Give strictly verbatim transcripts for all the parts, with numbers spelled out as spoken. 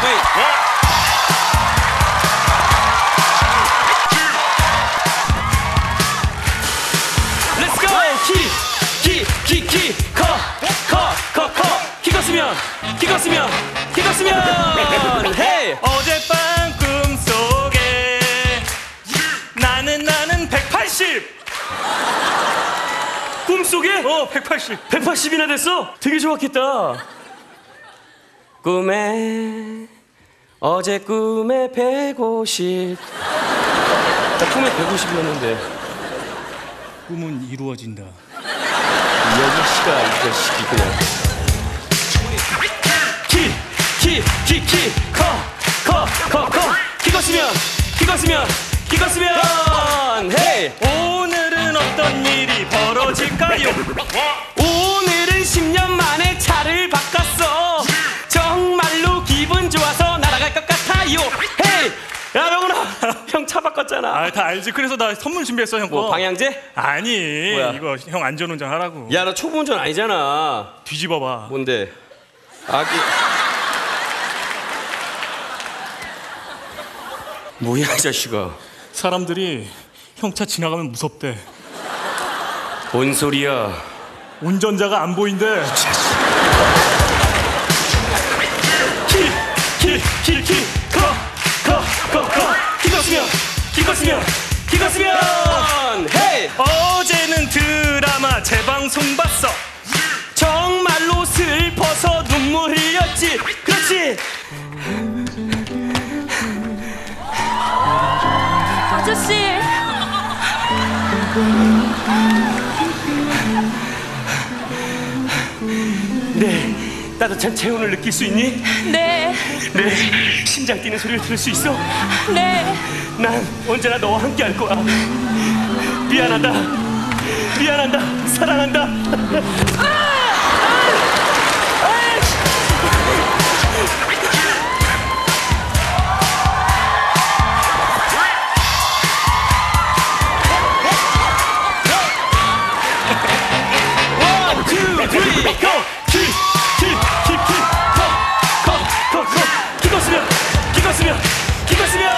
wait. Let's go. 키, 키, 키, 키, 커, 커, 커, 커. 키 컸으면, 키 컸으면, 키 컸으면. Hey. 어젯밤 꿈속에 나는 나는 백팔십. 꿈속에? 어, 백팔십. 백팔십이나 됐어? 되게 좋았겠다. 꿈에 어제 꿈에 백오십. 나 꿈에 백오십이었는데. 꿈은 이루어진다. 이 아저씨가 이 자식이 그냥. 키, 키, 키, 키, 커, 커, 커, 커. 키 컸으면, 키 컸으면, 키 컸으면. 헤이. 오늘은 어떤 일이 벌어질까요? 오늘은 십 년 만에 차를 바꿨어. 정말로 기분 좋아서 날아갈 것 같아요. 헤이. 야 명훈아, 형 차 바꿨잖아. 아, 다 알지. 그래서 나 선물 준비했어, 형 거. 뭐 방향제? 아니, 뭐야? 이거 형 안전운전 하라고. 야 너 초보 운전 아니잖아. 뒤집어봐. 뭔데? 아기. 뭐야 이 자식아. 사람들이 형 차 지나가면 무섭대. 뭔 소리야? 운전자가 안 보인대. 키, 키, 키, 키, 커, 커, 커, 커. 키 컸으면, 키 컸으면, 키 컸으면. 헤이. 어제는 드라마 재방송 봤어. 정말로 슬퍼서 눈물 흘렸지. 그렇지. 아저씨. 네, 따뜻한 체온을 느낄 수 있니? 네. 네, 심장 뛰는 소리를 들을 수 있어? 네. 난 언제나 너와 함께 할 거야. 미안하다. 미안하다. 사랑한다. 원, 투, 쓰리, 고! 키, 키, 키, 키, 커, 커, 커, 커. 키 컸으면, 키 컸으면, 키 컸으면.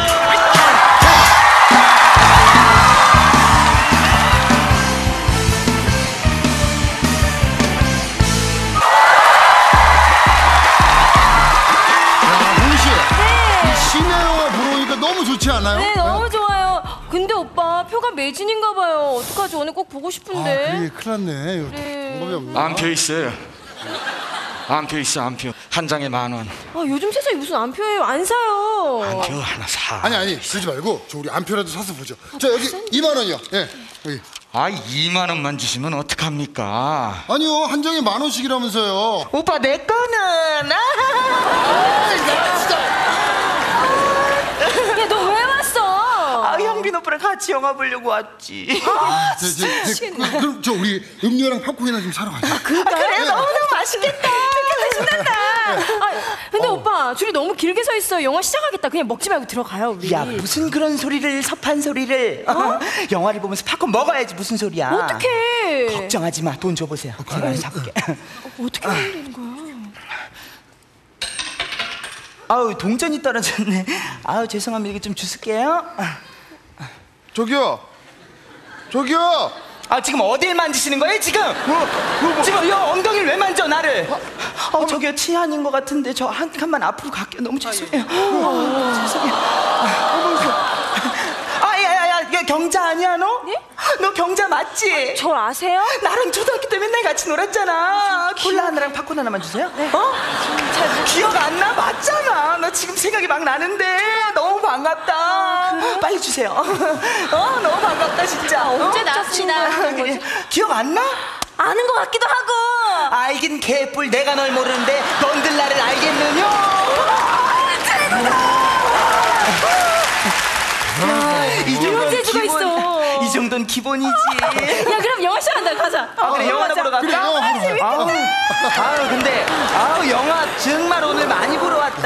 너무 좋지 않아요? 네, 너무 좋아요. 근데 오빠 표가 매진인가 봐요. 어떡하지? 오늘 꼭 보고 싶은데. 아, 그래, 큰일 났네. 네. 방법이 없네. 안표 있어요. 안표 있어, 안표. 한 장에 만 원. 아, 요즘 세상에 무슨 안표예요? 안 사요. 안표 하나 사. 아니 아니 그러지 말고 저 우리 안표라도 사서 보죠. 자 여기 이만 원이요. 예. 여기. 아, 이만 원만 주시면 어떡합니까? 아니요 한 장에 만 원씩이라면서요. 오빠 내 거는 아, 야 진짜. 야, 너 왜 왔어? 아, 형빈 오빠랑 같이 영화 보려고 왔지. 아, 저, 저, 진짜 저, 미치겠네. 그, 그럼 저 우리 음료랑 팝콘이나 좀 사러 가자. 아, 그래? 그래, 너무너무 맛있겠다. 신난다. 아, 근데 오빠 줄이 너무 길게 서 있어. 영화 시작하겠다. 그냥 먹지 말고 들어가요, 우리. 야, 무슨 그런 소리를, 섭한 소리를. 어? 영화를 보면서 팝콘 먹어야지. 무슨 소리야. 어떡해. 걱정하지 마. 돈 줘보세요. 제가 사올게. 어떻게 하면 되는 거야? 아우, 동전이 떨어졌네. 아우, 죄송합니다. 이거 좀 주실게요. 저기요. 저기요. 아, 지금 어딜 만지시는 거예요, 지금? 지금 이 엉덩이를 왜 만져, 나를? 어, 저기요, 치안인 것 같은데 저 한 칸만 앞으로 갈게요. 너무 죄송해요. 어, 죄송해요. 아, 야, 야, 야, 야, 경자 아니야, 너? 네? 너 경자 맞지? 저 아세요? 나랑 초등학교 때 맨날 같이 놀았잖아. 콜라 하나랑 팝콘 하나만 주세요. 어? 기억 안 나? 맞잖아. 너 지금 생각이 막 나는데 너무 반갑다. 빨리 주세요. 어, 너무 반갑다 진짜. 언제 어? 나왔습니다. 그래. 기억 안 나? 아는 것 같기도 하고. 알긴 개뿔. 내가 널 모르는데 넌들 나를 알겠느냐? 이 정도는 재주가 있어. 이 정도는 기본이지. 야, 그럼 영화 시작한다. 가자. 아, 그래, 영화 보러 갈까? 그래, 영화 보러 가자. 아우, 아우, 근데 아우, 영화 정말 오늘 많이 보러 왔다.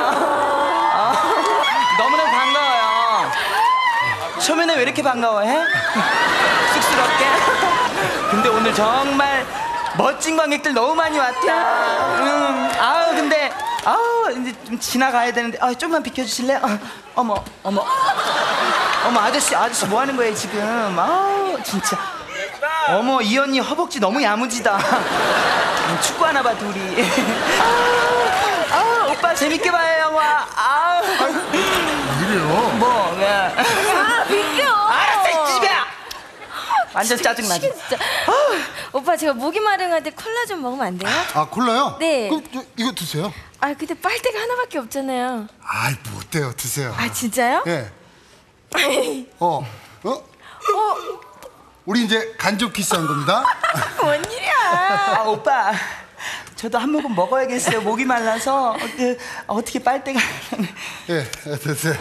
아, 너무나 반가워요. 처음에는 왜 이렇게 반가워해? 쑥스럽게. 근데 오늘 정말 멋진 관객들 너무 많이 왔다. 음, 아우, 근데 아우, 이제 좀 지나가야 되는데 아 좀만 비켜주실래요? 어, 어머 어머 어머 아저씨 아저씨 뭐 하는 거예요 지금? 아 진짜 어머 이 언니 허벅지 너무 야무지다. 축구 하나 봐 둘이. 아, 아 오빠 재밌게 봐요 영화. 아 이래요. 뭐 왜? 아 비켜. 알았어 이 집이야. 완전 짜증나지. 진짜. 오빠 제가 목이 마른한데 콜라 좀 먹으면 안 돼요? 아 콜라요? 네. 그럼 저, 이거 드세요. 아 근데 빨대가 하나밖에 없잖아요. 아이 뭐 어때요? 드세요. 아 진짜요? 예. 어. 어? 어? 우리 이제 간접 키스한 겁니다. 뭔 일이야? 아 오빠 저도 한 모금 먹어야겠어요. 목이 말라서 어, 그, 어떻게 빨대가. 예, 드세요.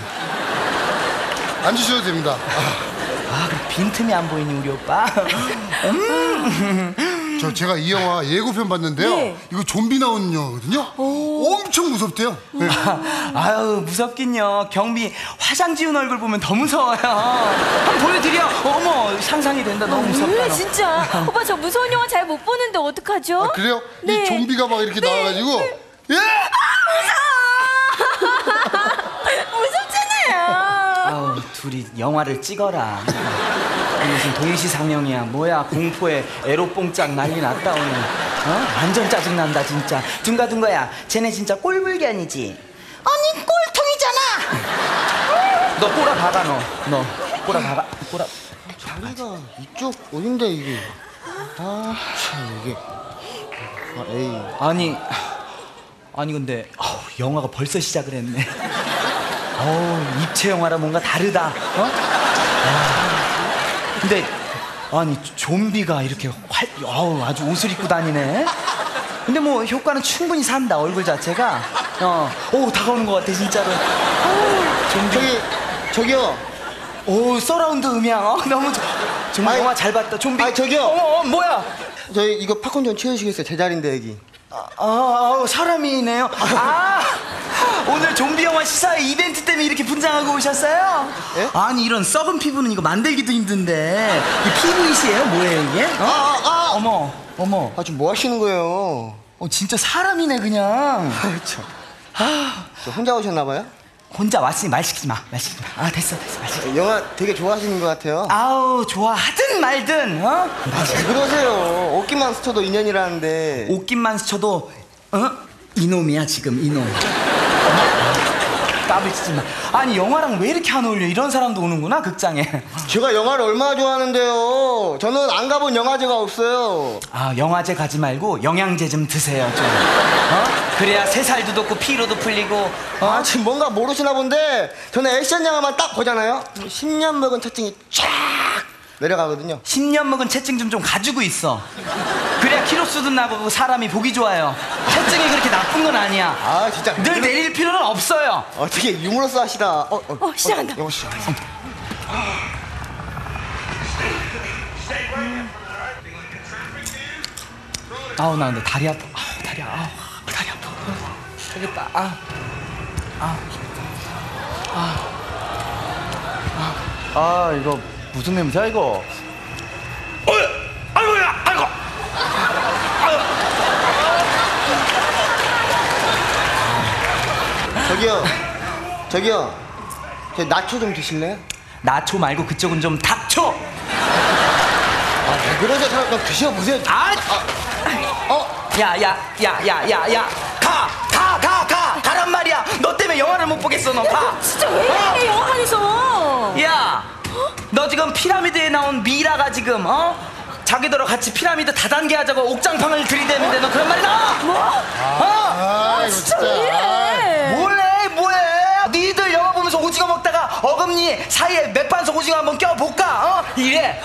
앉으셔도 됩니다. 아. 아, 그래 빈틈이 안 보이니 우리 오빠. 저 제가 이 영화 예고편 봤는데요. 네. 이거 좀비 나오는 영화거든요. 엄청 무섭대요. 네. 아유 무섭긴요. 경비 화장 지운 얼굴 보면 더 무서워요. 한번 보여드려. 어머 상상이 된다. 너무 무섭다. 왜 너. 진짜? 오빠 저 무서운 영화 잘 못 보는데 어떡하죠? 아, 그래요? 네. 이 좀비가 막 이렇게 나와가지고 예! 무섭잖아요. 아우 둘이 영화를 찍어라. 무슨 동시상영이야 뭐야. 공포에 에로뽕짝 난리 났다 오늘. 어? 완전 짜증난다 진짜. 둥가둥가야 쟤네 진짜 꼴불견이지. 아니 꼴통이잖아. 너 꼬라 박아 너. 너 꼬라 박아. 꼬라. 자리가 이쪽 어딘데 이게? 아, 참 이게. 아, 에이. 아니 아니 근데 어우, 영화가 벌써 시작을 했네. 어우 입체 영화라 뭔가 다르다. 어? 야. 근데 아니 좀비가 이렇게 활 어우 아주 옷을 입고 다니네. 근데 뭐 효과는 충분히 산다. 얼굴 자체가 어오 다가오는 것 같아 진짜로. 어우, 좀비. 저기 저기요. 오 서라운드 음향 어? 너무 좋- 정말 아이, 영화 잘 봤다. 좀비. 아이, 저기요. 어, 어 뭐야? 저희 이거 팝콘 좀 치우시겠어요? 제 자리인데 여기. 아, 아, 사람이네요. 아, 오늘 좀비 영화 시사회 이벤트 때문에 이렇게 분장하고 오셨어요? 예? 아니 이런 썩은 피부는 이거 만들기도 힘든데 이 피부이시에요? 뭐예요 이게? 어? 아, 아. 어머, 어머. 아, 지금 뭐 하시는 거예요? 어, 진짜 사람이네 그냥. 아이, 참. 저 혼자 오셨나 봐요? 혼자 왔으니 말 시키지 마. 말 시키지 마. 아 됐어, 됐어, 말 시키지 마. 영화 되게 좋아하시는 것 같아요. 아우 좋아하든 말든 어? 왜 그러세요? 옷깃만 스쳐도 인연이라는데. 옷깃만 스쳐도 어? 이놈이야 지금 이놈. 까불치지 마. 아니 영화랑 왜 이렇게 안 어울려? 이런 사람도 오는구나 극장에. 제가 영화를 얼마나 좋아하는데요. 저는 안 가본 영화제가 없어요. 아 영화제 가지 말고 영양제 좀 드세요 좀. 어? 그래야 새살도 돋고 피로도 풀리고. 어? 아, 지금 뭔가 모르시나 본데 저는 액션 영화만 딱 보잖아요. 십 년 먹은 채증이 쫙 내려가거든요. 십 년 먹은 채증 좀 좀 가지고 있어. 그래야 키로수도 나고 사람이 보기 좋아요. 채증이 그렇게 나쁜 건 아니야. 아, 진짜. 늘 내릴 필요는 없어요. 어떻게 유머러스 하시다. 어, 어, 어, 시작한다. 영어 시작. 아우 나 근데 다리 아파. 아우 다리 아우 다리 아파. 되겠다. 아. 아, 이거 무슨 냄새야 이거? 아이고야, 아이고. 저기요, 저기요, 저 나초 좀 드실래요? 나초 말고 그쪽은 좀 닥쳐. 아, 왜 그러세요? 잠깐 드셔보세요. 아. 어, 야야야야야야야 가 가 가 가 가란 말이야. 너 때문에 영화를 못 보겠어. 너 가. 진짜 왜 이래 영화관에서? 야, 너 지금 피라미드에 나온 미라가 지금 어? 자기들하고 같이 피라미드 다단계 하자고 옥장판을 들이대는데 너 그런 말이 나와? 뭐? 어? 아, 이거 진짜 왜 이래? 뭐래 뭐해? 니들 영화 보면서 오징어 먹다가 어금니 사이에 맥반석 오징어 한번 껴볼까? 어? 이래.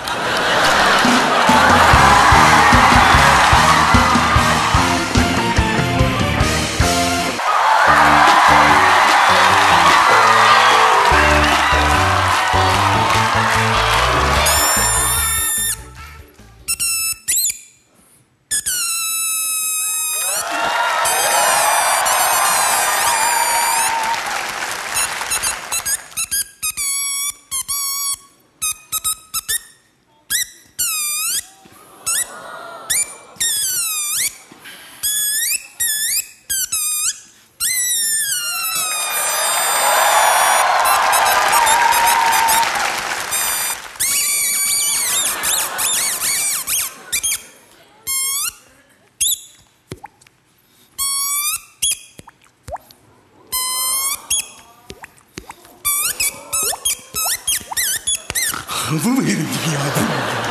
방송을 해야 되냐?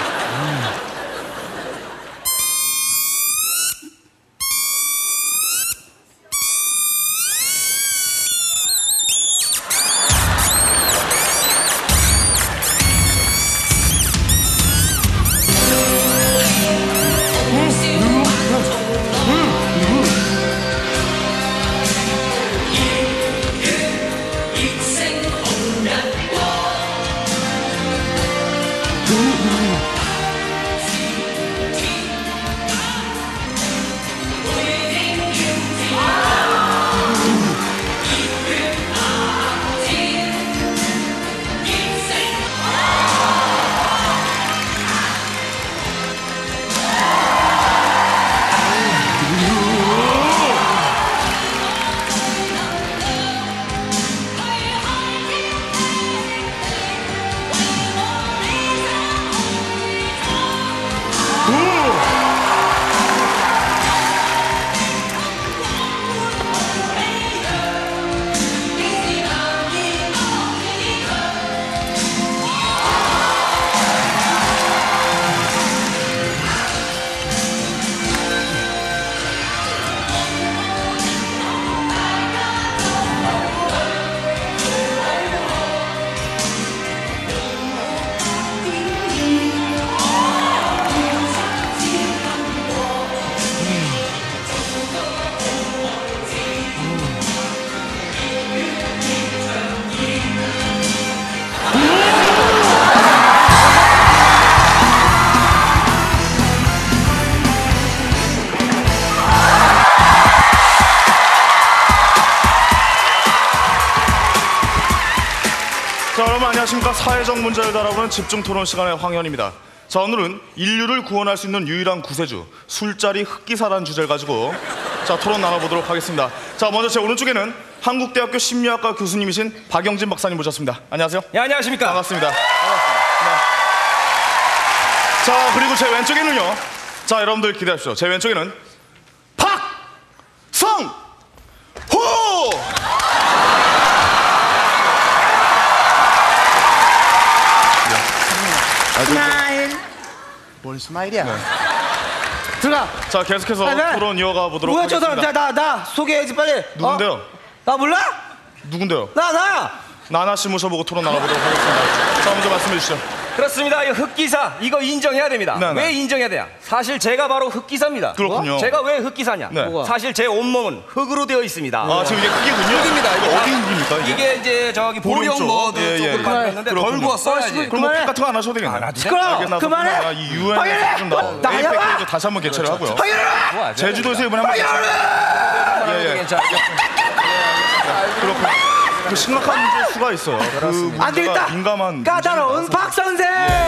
자, 여러분 안녕하십니까. 사회적 문제를 다뤄보는 집중 토론 시간의 황현입니다. 자, 오늘은 인류를 구원할 수 있는 유일한 구세주 술자리 흑기사라는 주제를 가지고 자 토론 나눠보도록 하겠습니다. 자, 먼저 제 오른쪽에는 한국대학교 심리학과 교수님이신 박영진 박사님 모셨습니다. 안녕하세요. 예, 안녕하십니까. 반갑습니다. 반갑습니다. 자, 그리고 제 왼쪽에는요. 자, 여러분들 기대하십시오. 제 왼쪽에는 박성호! 스마일. 뭔 스마일이야? 네. 들어가. 자, 계속해서 아, 네. 토론 이어가 보도록 뭐야 저 하겠습니다. 사람? 나 나 나 소개해야지 빨리. 누군데요? 어? 나 몰라? 누군데요? 나 나. 나나 씨 모셔보고 토론 나눠보도록 하겠습니다. 자, 먼저 말씀해 주시죠. 그렇습니다. 이 흑기사 이거 인정해야 됩니다. 네네. 왜 인정해야 돼요? 사실 제가 바로 흑기사입니다. 그렇군요. 제가 왜 흑기사냐? 네. 뭐가? 사실 제 온몸은 흑으로 되어 있습니다. 아, 지금 이게 흑이군요? 흑입니다. 이거 어디 흑입니까? 이게? 이게 이제 저기 보령 보령 쪽. 머드 예, 예, 쪽으로 예. 만들었는데 그렇군요. 덜 구웠어야지. 그럼 뭐 그만해. 피 같은 거 안 하셔도 되겠네. 안 하도 돼? 시끄러워. 그만해. 이 유엔에서 좀 나, 나가봐. 에이펙도 다시 한번 개최를 하고요. 황현아. 제주도에서 이번에 한번 개최를 예, 예. 괜찮아. 그렇군요. 그 심각한 문제일 수가 있어요. 그 문제가 안 되겠다. 민감한 까다로운 박 선생.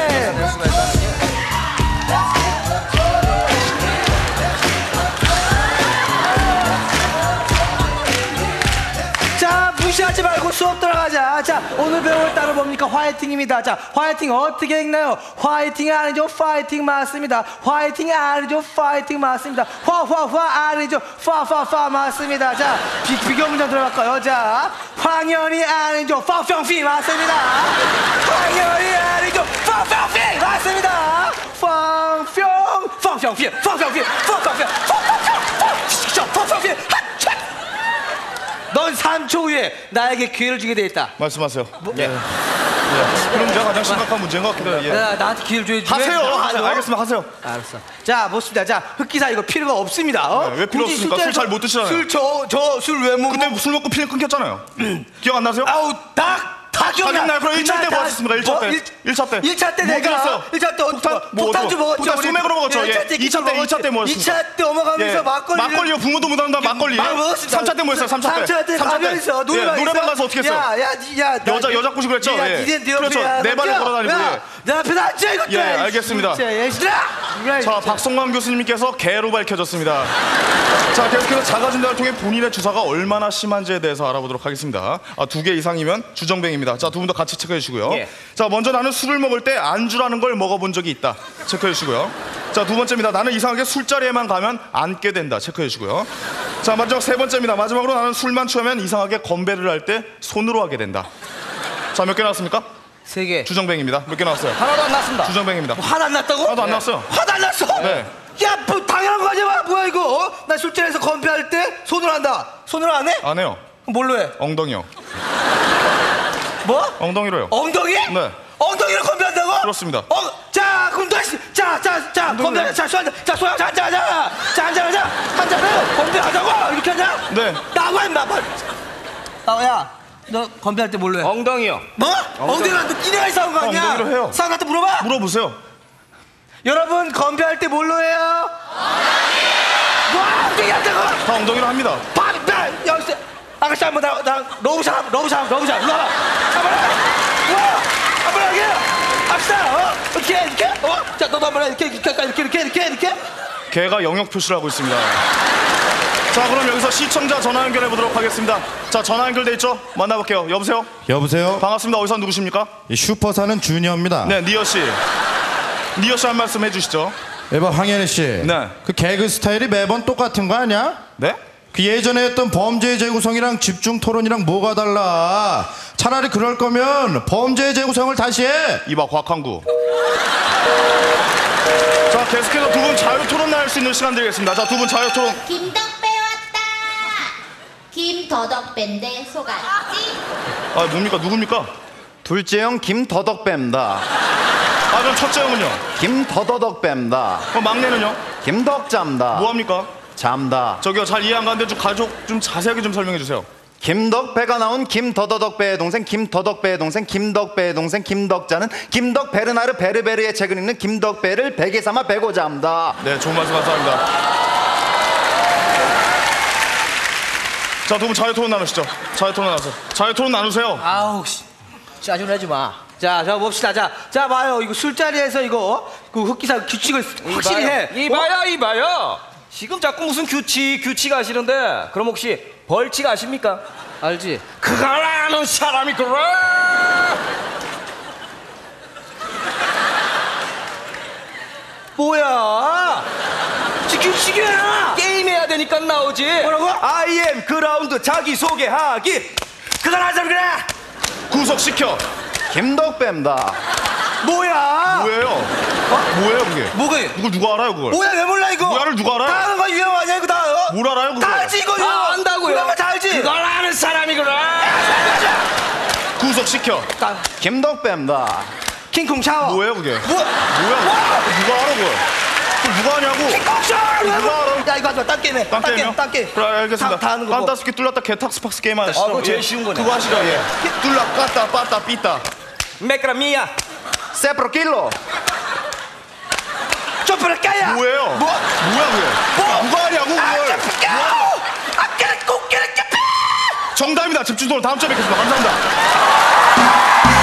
자, 무시하지 말고 수업 들어가자. 자, 오늘 배울 단어 뭡니까? 화이팅입니다. 자, 화이팅 어떻게 읽나요? 화이팅 아니죠? 파이팅 맞습니다. 화이팅 아니죠? 파이팅 맞습니다. 화, 화, 화 아니죠? 파, 파, 파 맞습니다. 자, 비, 비교 문장 들어갈까요? 자, 황현이 아니죠? 파평피 맞습니다. 황현이 아니죠? 파평피 맞습니다. 팡평, 팡평피, 팡평피, 팡평피, 팡평피, 팡평피, 핫차! 넌 삼 초 후에 나에게 기회를 주게 돼 있다. 말씀하세요. 예. 예. 그 문제가 가장 심각한 문제인 것 같기도 해요. 예. 나, 나한테 기회를 줘야지. 하세요. 왜? 하세요. 알겠습니다. 하세요. 알았어. 자, 묻습니다. 자, 흑기사 이거 필요가 없습니다. 어? 네, 왜 필요 굳이 없습니까? 술 술 잘 못 드시잖아요. 술, 저, 저, 술 왜 먹고. 그때 술 먹고 필름 끊겼잖아요. 기억 안 나세요? 아우, 다, 다 기억나. 기억나요? 그럼 일 차 때 그날 뭐 다- 하셨습니까? 일 차 때. 일- 일 차 때. 일 차 때 뭐 내가 드셨어요? 일 차 때 어디 폭탄? 뭐 폭탄주 어디고? 먹었죠. 폭탄 우리. 소맥으로 먹었죠. 일 차 예. 때 이 차 때, 일 차 때 뭐 이 하셨습니까? 차 때 넘어가면서 예. 막걸리. 막걸리요. 붕어도 못한다. 막걸리. 막 먹었습니다. 삼 차 때 뭐 했어요? 삼 차 때. 삼 차 때 삼 차 때. 가면서 예, 노래방 노래방 있어? 가서 어떻게 했어요? 야, 야, 야, 나- 여자 여자 꼬시고 그랬죠? 야, 예. 니네 네 그렇죠. 옆에 네 발에 야, 걸어다니고. 야, 예. 내 앞에 앉아 이것들. 예, 알겠습니다. 진짜, 예, 싫어. 자, 박성광 교수님께서 개로 밝혀졌습니다. 자, 계속해서 자가진단을 통해 본인의 주사가 얼마나 심한지에 대해서 알아보도록 하겠습니다. 아, 두 개 이상이면 주정뱅입니다. 자, 두 분 다 같이 체크해 주시고요. 예. 자, 먼저 나는 술을 먹을 때 안주라는 걸 먹어본 적이 있다. 체크해 주시고요. 자, 두 번째입니다. 나는 이상하게 술자리에만 가면 앉게 된다. 체크해 주시고요. 자, 마지막 세 번째입니다. 마지막으로 나는 술만 취하면 이상하게 건배를 할 때 손으로 하게 된다. 자, 몇 개 나왔습니까? 세 개. 주정뱅입니다. 몇 개 나왔어요? 하나도 안 났습니다. 주정뱅입니다. 화도 안 났다고? 하나도 안 나왔어요. 화도 안 났어? 네. 야, 뭐 당연한 거 아니야? 뭐야 이거? 어? 나 술자리에서 건배할 때 손으로 한다. 손으로 안 해? 안 해요. 그럼 뭘로 해? 엉덩이요. 뭐? 엉덩이로요. 엉덩이? 네. 엉덩이로 건배한다고? 그렇습니다. 어, 자, 그럼 다시, 자, 자, 자, 건배, 자, 자, 자, 소야, 자, 자, 자, 자, 한잔 하자, 한잔 해, 건배하자고 이렇게 하자. 네. 나와 임마, 빨리. 나와야, 너 건배할 때 뭘로 해? 엉덩이요. 뭐? 엉덩이로 한 니네가 이상한 거 아니야? 엉덩이로 해요. 사람한테 물어봐. 물어보세요. 여러분 건배할 때 뭘로 해요? 엉덩이. 뭐 엉덩이 한다고? 다 엉덩이로 합니다. 밥, 나 여기서 아가씨 한번 나, 나 러브샷, 러브샷, 러브샷, 일로 와봐. 한번 해. 와, 한번 하게. 합시다. 어, 이렇게, 이렇게. 어, 자, 너도 한번 해. 이렇게, 이렇게, 이렇게, 이렇게, 이렇게, 이렇게. 걔가 영역 표시를 하고 있습니다. 자, 그럼 여기서 시청자 전화 연결해 보도록 하겠습니다. 자, 전화 연결돼 있죠? 만나볼게요. 여보세요? 여보세요? 반갑습니다. 어디서 누구십니까? 이 슈퍼사는 주니어입니다. 네, 니어 씨. 니어 씨 한 말씀 해주시죠. 에바 황현희 씨. 네. 그 개그 스타일이 매번 똑같은 거 아니야? 네? 그 예전에 했던 범죄의 재구성이랑 집중 토론이랑 뭐가 달라? 차라리 그럴 거면 범죄의 재구성을 다시 해. 이봐, 곽한구. 자, 계속해서 두 분 자유 토론을 할 수 있는 시간 드리겠습니다. 자, 두 분 자유 토론. 김덕배 왔다. 김더덕배인데 속았지? 아, 뭡니까? 누굽니까? 둘째 형 김더덕배입니다. 아, 그럼 첫째 형은요? 김더더덕배입니다. 그럼 막내는요? 김덕잠다. 뭐합니까? 잠다. 저기요, 잘 이해 안 가는데 좀 가족 좀 자세하게 좀 설명해 주세요. 김덕배가 나온 김더더덕배의 동생 김더덕배의 동생 김덕배의 동생 김덕자는 김덕베르나르 베르베르의 책을 읽는 김덕배를 베개 삼아 베고자 합니다. 네, 좋은 말씀 감사합니다. 자, 두 분 자유 토론 나누시죠. 자유 토론 나누세요. 자유 토론 나누세요. 아우, 씨. 짜증 내지 마. 자, 자, 봅시다. 자, 자, 봐요. 이거 술자리에서 이거, 그 흑기사 규칙을 확실히 해. 이봐요, 이봐요. 지금 자꾸 무슨 규칙, 규칙 하시는데 그럼 혹시 벌칙 아십니까? 알지? 그걸 아는 사람이 그래? 뭐야? 지 규칙이야. 게임해야 되니까 나오지. 뭐라고? I am 그라운드 자기소개하기. 그걸 하자 그래. 구속시켜. 김덕배입니다. 뭐야? 뭐예요? 어? 뭐예요, 그게? 뭐가? 이걸 누가 알아요, 그걸? 뭐야, 왜 몰라 이거? 뭐야를 누가 알아요? 다 아는 거 유형 아니야 이거 다? 어? 뭘 알아요, 그걸? 다 알지 이거. 다 안다고요. 그런 거 다 알지? 그걸 아는 사람이 그래. 구속시켜. 김덕배입니다. 킹콩 샤워. 뭐예요, 그게? 뭐? 뭐야, 그게? 누가 알아, 그걸? 그걸 누가 하냐고? 킹콩 샤워. 누가 알아? 야, 이거 하지 마. 딴 게임 해. 딴 게임이요? 딴 게임. 그래, 알겠습니다. 다, 다 아는 거. 뭐. 빤따스키 뚫렸다 개탁스팍스 게임 하시죠. 아, 그거 제일 예. 쉬운 거네. 그거 하시죠, 예. 뚫라, 까따, 빠따, 삐따. 메크라미야. 세프로킬로. 점프를 까야. 뭐예요? 뭐? 뭐야, 그게? 뭐? 누가 하냐고, 아, 그걸? 점프 까. 아까는 꽃게를 까. 정답입니다. 집중 토론 다음 주에 뵙겠습니다. 감사합니다.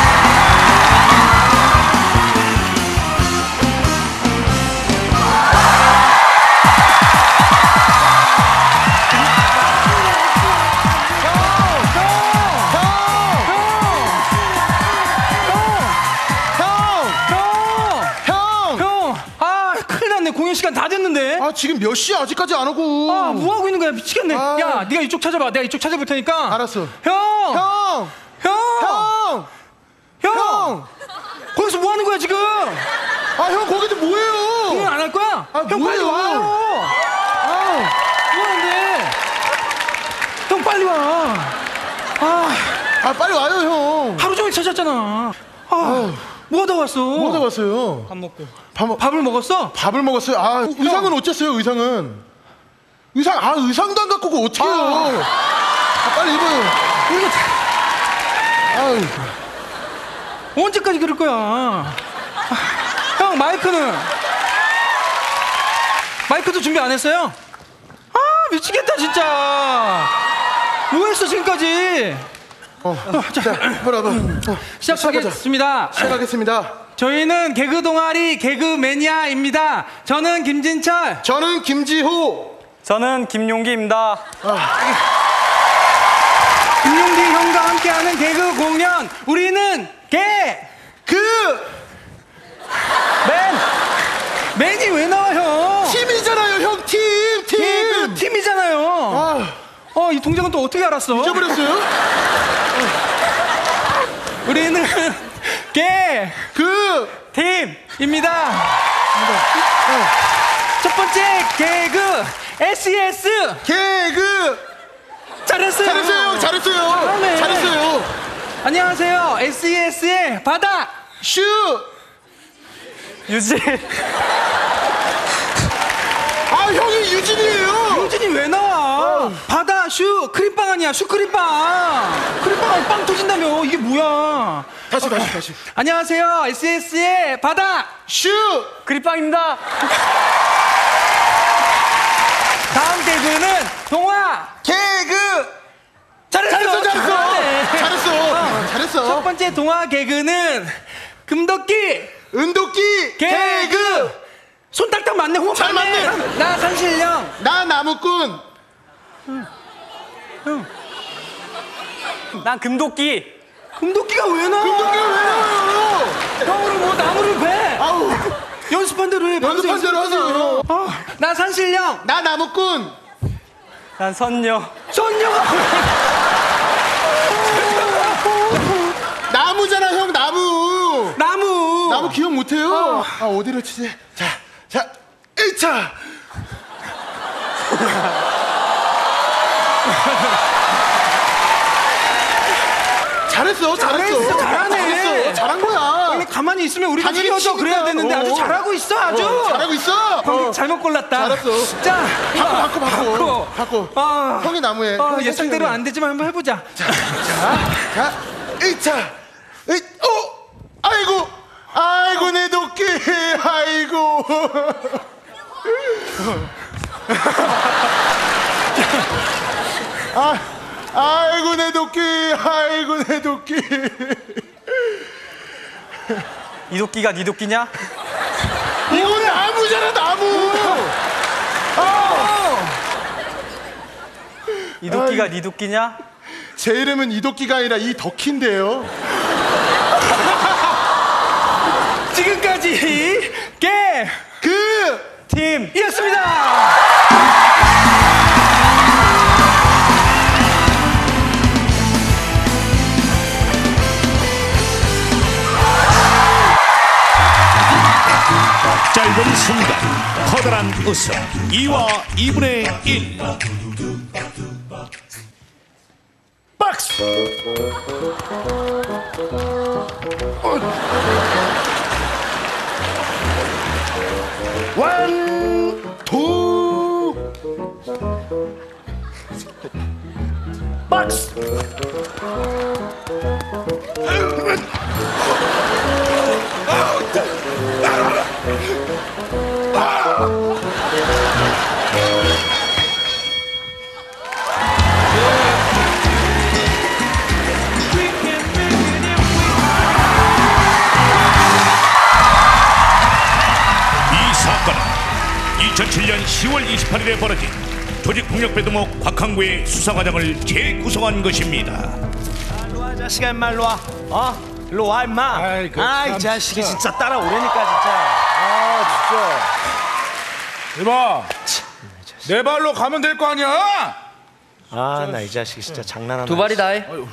형! 아, 큰일 났네. 공연 시간 다 됐는데. 아, 지금 몇 시야? 아직까지 안 오고. 아, 뭐 하고 있는 거야? 미치겠네. 아. 야, 네가 이쪽 찾아봐. 내가 이쪽 찾아볼 테니까. 알았어. 형! 형! 형! 형! 형! 형! 거기서 뭐 하는 거야, 지금? 아, 형, 거기도 뭐예요? 공연 안 할 거야? 아, 형, 빨리 뭐예요? 와요. 아, 뭐 하는데? 형, 빨리 와. 아, 아, 빨리 와요, 형. 하루 종일 찾았잖아. 아, 뭐 하다 왔어? 뭐 하다 왔어요? 밥 먹고. 밥, 먹- 밥을 먹었어? 밥을 먹었어요. 아, 의상은 어쨌어요, 의상은? 의상, 아, 의상도 안 갖고 오고 어떡해요? 아, 빨리 입어요. 이거 아유. 언제까지 그럴 거야? 아, 형, 마이크는? 마이크도 준비 안 했어요? 아, 미치겠다, 진짜. 뭐 했어, 지금까지? 어, 자, 뭐라도. 어, 시작하겠습니다. 시작하겠습니다. 저희는 개그 동아리 개그 매니아입니다. 저는 김진철. 저는 김지호. 저는 김용기입니다. 김용기 형과 함께하는 개그 공연. 우리는 개. 그 맨. 맨이 왜 나와, 형? 팀이잖아요, 형. 팀, 팀. 개그 팀이잖아요. 아, 어, 이 동작은 또 어떻게 알았어? 잊어버렸어요? 우리는 개, 그, 팀입니다. 첫 번째 개그 에스이에스. 개그. 잘했어요. 잘했어요, 형, 잘했어요. 잘하네. 잘했어요. 안녕하세요. 에스이에스의 바다 슈. 유진. 아, 형이 유진이에요. 유진이 왜 나와? 바다 슈 크림빵 아니야? 슈크림빵. 크림빵 빵 터진다며. 이게 뭐야? 다시, 다시, 다시. 안녕하세요. 에스이에스의 바다 슈. 그립빵입니다. 다음 개그는 동화 개그. 잘했어. 잘했어, 잘했어. 잘하네. 잘했어. 잘했어. 첫 번째 동화 개그는 금도끼 은도끼. 개그. 손 딱딱 맞네. 호흡 잘 맞네. 나 산신령. 나 나무꾼. 난 금도끼. 금도끼가 왜 나와? 금도끼가 왜 나와요? 형으로 뭐 나무를 베. 아우. 연습한 대로 해. 연습한 대로 하세요. 아, 나 산신령. 나 나무꾼. 난 선녀. 손녀가 나무잖아, 형, 나무. 나무. 나무 기억 못해요? 아, 어디로 치지? 자, 자, 일 차. 잘했어, 잘했어. 잘했어, 잘하네. 잘했어, 잘한 거야. 원래 가만히 있으면 우리가 당연히 이겨서 그래야 치니까. 되는데 아주 어. 잘하고 있어, 아주. 어, 잘하고 있어. 형 어. 잘못 골랐다. 잘했어. 자, 바꿔, 바꿔, 바꿔. 바꿔. 아, 형이 나무에. 아, 형이 예상대로 선생님이. 안 되지만 한번 해보자. 자, 자, 일 차. 일, 어, 아이고, 아이고, 내 도끼, 아이고. 아, 아이고, 내 도끼, 아이고, 내 도끼. 이 도끼가 네 도끼냐? 이건 나무잖아, 나무. 아, 이 도끼가 네 도끼냐? 제 이름은 이도끼가 아니라 이덕희인데요. 지금까지 개 그 팀이었습니다. 짧은 순간 커다란 웃음 이와 이분의 일. 박스. 원, 투, 박스. 이 사건은 이천칠 년 시월 이십팔일에 벌어진 조직폭력배도목 곽한구의 수사과정을 재구성한 것입니다. 일로와 자식아 임마 일로와. 어? 일로와 임마. 아이, 그 아이 참, 자식이 진짜. 진짜 따라오려니까 진짜. 아 이봐, 내 발로 가면 될 거 아니야? 진짜. 아 나 이 자식이 진짜 장난하나. 두 발이다.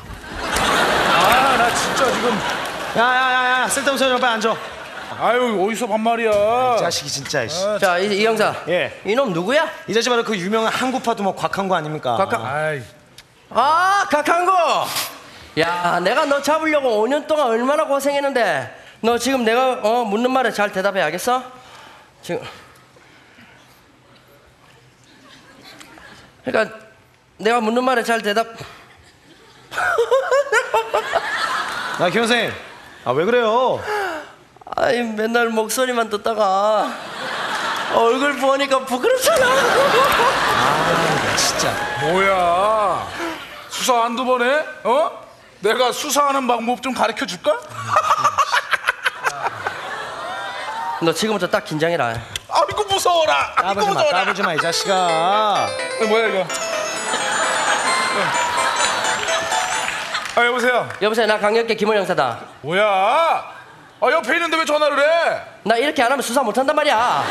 아, 나 진짜 지금. 야야야야 쓸데없는 소리 좀 빨리 앉아. 아유, 어디서 반말이야? 이 자식이 진짜. 이씨. 자, 이, 이 형사. 예. 이놈 누구야? 이 자식 바로 그 유명한 한국파도 뭐 곽한구 아닙니까? 곽한- 아이, 아, 각한거. 야, 내가 너 잡으려고 오 년 동안 얼마나 고생했는데 너 지금 내가 어, 묻는 말에 잘 대답해 알겠어? 지금 그러니까 내가 묻는 말에 잘 대답. 아 김선생. 아 왜 그래요? 아이 맨날 목소리만 듣다가 얼굴 보니까 부끄럽잖아. 아 진짜. 뭐야? 수사 한두 번 해? 어? 내가 수사하는 방법 좀 가르쳐 줄까? 너 지금부터 딱 긴장해라. 아이고 무서워라. 아이고 까부지 마 무서워라. 까부지 마 이 자식아. 이거 뭐야 이거? 아 여보세요. 여보세요, 나 강력계 김원 형사다. 뭐야? 아 옆에 있는데 왜 전화를 해? 나 이렇게 안 하면 수사 못 한단 말이야.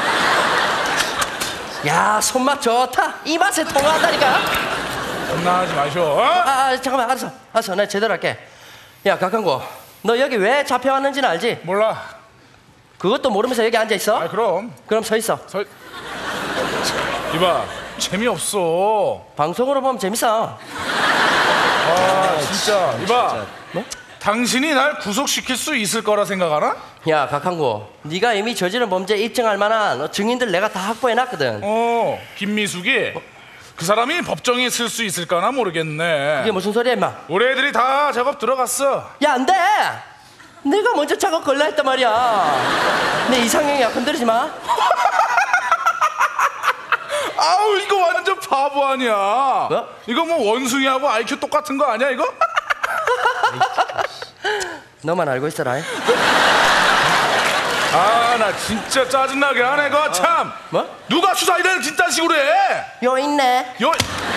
야, 손맛 좋다. 이 맛에 통화한다니까. 장난하지 마셔. 어? 아, 아 잠깐만, 알았어, 알았어, 나 제대로 할게. 야, 각한고, 너 여기 왜 잡혀왔는지는 알지? 몰라. 그것도 모르면서 여기 앉아있어? 아 그럼. 그럼 서있어. 서... 이봐, 재미없어. 방송으로 보면 재밌어. 아 진짜. 이봐. 뭐? 당신이 날 구속시킬 수 있을 거라 생각하나? 야 각항구, 네가 이미 저지른 범죄 입증할 만한 증인들 내가 다 확보해놨거든. 어, 김미숙이 그 사람이 법정에 쓸 수 있을까나 모르겠네. 이게 무슨 소리야 임마? 우리 애들이 다 작업 들어갔어. 야 안돼! 내가 먼저 작업 걸라 했단 말이야. 내 이상형이야, 건드리지 마. 아우 이거 완전 바보 아니야. 뭐? 이거 뭐 원숭이하고 아이큐 똑같은 거 아니야 이거? 너만 알고 있어라. 아 나 진짜 짜증나게 하네 그거. 어. 참 뭐? 누가 수사 일을 진짜 식으로 해? 여 있네. 여...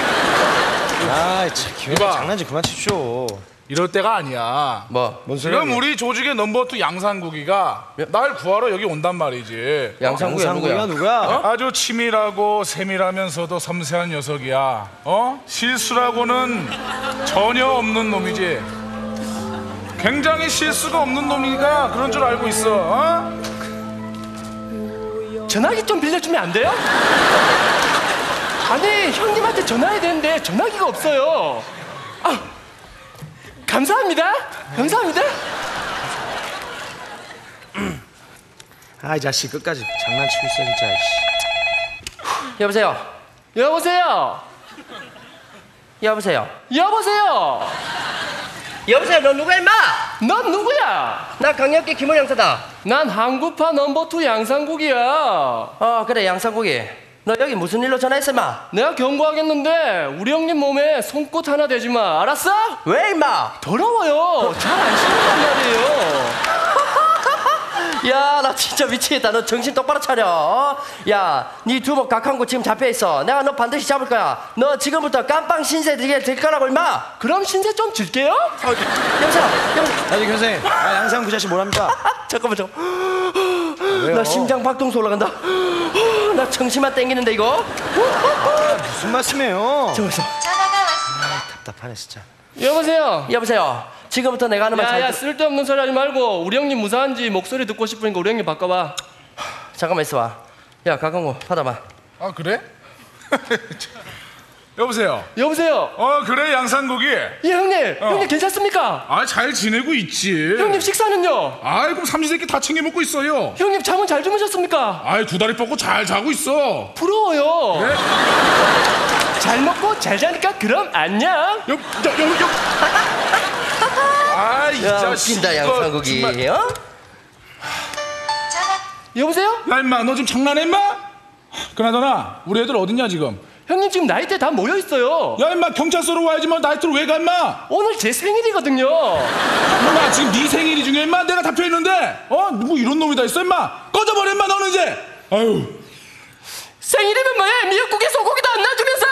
아이 참 기회가 장난 좀 그만 치십시오. 이럴 때가 아니야. 뭐? 뭔 소리야? 지금 우리 조직의 넘버투 양상국이가 날 구하러 여기 온단 말이지. 양상국이야, 양상국이가 누구야? 어? 아주 치밀하고 세밀하면서도 섬세한 녀석이야. 어? 실수라고는 전혀 없는 놈이지. 굉장히 실수가 없는 놈이니까 그런 줄 알고 있어. 어? 전화기 좀 빌려주면 안 돼요? 아니 형님한테 전화해야 되는데 전화기가 없어요. 아, 감사합니다. 감사합니다. 아 이 자식 끝까지 장난치고 있어 진짜. 여보세요. 여보세요. 여보세요. 여보세요. 여보세요. 너 누구야 임마? 넌 누구야? 나 강력계 김원 형사다. 난 한국파 넘버투 양상국이야. 어 그래 양상국이. 너 여기 무슨 일로 전화했어 임마? 내가 경고하겠는데 우리 형님 몸에 손끝 하나 대지 마. 알았어? 왜 임마? 더러워요. 잘 안 씻는단 말이에요. 야 나 진짜 미치겠다. 너 정신 똑바로 차려. 어? 야 네 두목 각한구 지금 잡혀있어. 내가 너 반드시 잡을 거야. 너 지금부터 깜빵 신세 되게 될 거라고 임마. 그럼 신세 좀 줄게요. 어, 여보세요. 여보세요. 아니 교수님, 아, 양상 그 자식 뭐랍니까? 잠깐만 좀. 나 심장 박동수 올라간다. 나 정신만 땡기는데 이거. 아, 무슨 말씀이에요? 저기서. 아, 답답하네 진짜. 여보세요. 여보세요. 지금부터 내가 하는 말 잘. 야야 쓸데없는 소리 하지 말고 우리 형님 무사한지 목소리 듣고 싶으니까 우리 형님 바꿔봐. 잠깐만 있어봐. 야 가강구 받아봐. 아 그래? 여보세요. 여보세요. 어 그래 양상국이. 예 형님. 어. 형님 괜찮습니까? 아 잘 지내고 있지. 형님 식사는요? 아이 그럼 삼시세끼 다 챙겨 먹고 있어요. 형님 잠은 잘 주무셨습니까? 아이 두 다리 뻗고 잘 자고 있어. 부러워요. 그래? 잘 먹고 잘 자니까 그럼 안녕. 여, 여, 여, 여. 아이 야 자식. 웃긴다 양상국이. 정말. 어? 여보세요? 야 임마 너 지금 장난해 임마? 그나저나 우리 애들 어딨냐 지금? 형님 지금 나이대 다 모여 있어요. 야 임마 경찰서로 와야지 뭐 나이트로 왜 가 임마? 오늘 제 생일이거든요. 임마 지금 네 생일이 중에 임마 내가 잡혀 있는데 어? 뭐 이런 놈이 다 있어 임마? 꺼져버려 임마 너는 이제. 아유. 생일이면 뭐해? 미역국에 소고기도 안 놔주면서.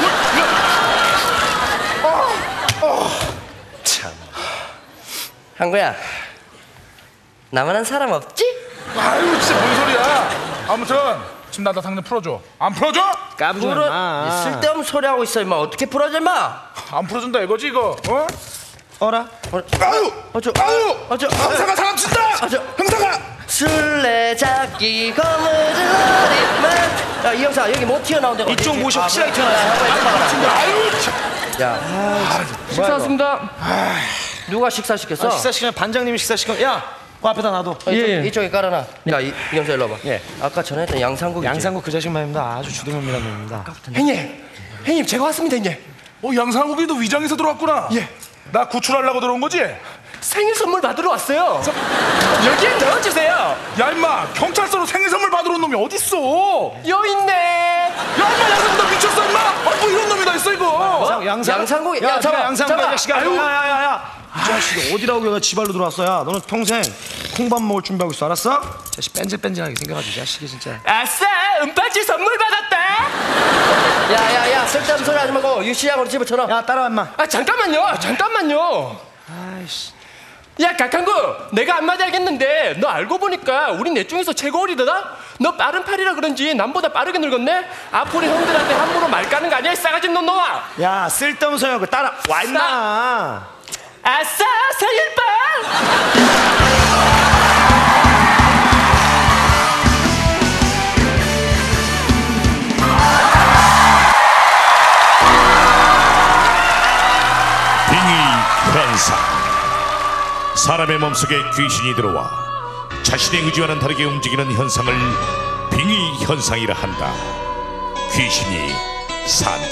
어, 어. 참. 한구야. 나만한 사람 없지? 아유 진짜 뭔 소리야. 아무튼 지금 나다 당장 풀어줘. 안 풀어줘? 까부지 풀어. 마. 쓸데없는 소리 하고 있어 임마. 어떻게 풀어줘 임마? 안 풀어준다 이거지 이거. 어? 어라? 아유. 어쩌. 아유. 어쩌. 형사가 사람 친다. 어쩌. 형사가. 술래잡기 거무줄 어리만. 야 이 형사 여기 못 튀어나온 데가 이쪽 어디지? 모시 아, 확실하게 그래. 튀어나왔어. 아유 참. 야 식사 왔습니다. 누가 식사 시켰어? 아, 식사 시간 반장님이 식사 시간. 야, 그 앞에다 놔둬. 어, 이쪽, 예. 이쪽에 깔아놔. 야, 이, 이 형사 일로 와봐. 예. 아까 전화했던 양상국이지? 양상국 그 자식 말입니다. 아주 주둥이란 놈입니다. 형님, 형님 제가 왔습니다 형님. 어 양상국이도 위장에서 들어왔구나. 예. 나 구출하려고 들어온 거지? 생일 선물 받으러 왔어요. 여기에 넣어주세요. 야 임마 경찰서로 생일 선물 받으러 온 놈이 어딨어? 여 있네. 야 임마 양상국 너 미쳤어 임마? 아뭐 이런 놈이 다 있어 이거. 양, 양상, 양상국이. 야, 야, 잡아, 양상국 잡아. 이 자식아. 아유. 야야야야. 이 자식이 어디라고 얘가 지발로 들어왔어? 야, 너는 평생 콩밥 먹을 준비하고 있어, 알았어? 자식 뺀질뺀질하게 생겨가지고 이 자식이 진짜. 아싸, 은바지 선물 받았다. 야야야 쓸데없는 소리 하지 말고 유시장으로 집어쳐넣어. 야, 따라와 임마. 아 잠깐만요, 잠깐만요. 아이씨. 야 각한구, 내가 안마디 하겠는데 너 알고 보니까 우리 넷 중에서 최고 어리더라? 너 빠른 팔이라 그런지 남보다 빠르게 늙었네? 앞으로 형들한테 함부로 말 까는 거 아니야? 이 싸가지 놈 놈아. 야, 쓸데없는 소리 하고 따라와 임마. 아싸, 생일빵. 현상. 사람의 몸속에 귀신이 들어와 자신의 의지와는 다르게 움직이는 현상을 빙의 현상이라 한다. 귀신이 산다.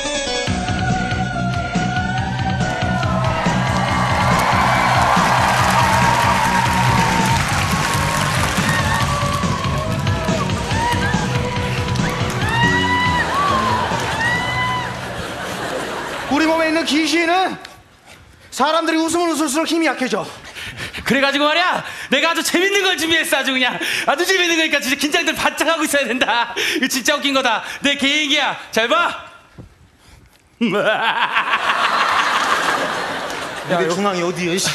우리 몸에 있는 귀신은 사람들이 웃으면 웃을수록 힘이 약해져. 그래가지고 말이야, 내가 아주 재밌는 걸 준비했어. 아주 그냥 아주 재밌는 거니까 진짜 긴장들 바짝 하고 있어야 된다. 이거 진짜 웃긴 거다. 내 개인기야. 잘 봐. 야, 내 중앙이 어디야? 에이.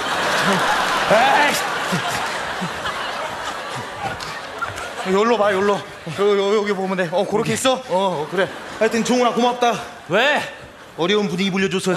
여기로 봐, 여기로. 여기, 여기 보면 돼. 어, 그렇게 있어? 어, 어, 그래. 하여튼 종훈아 고맙다. 왜? 어려운 분위기 불려줘서.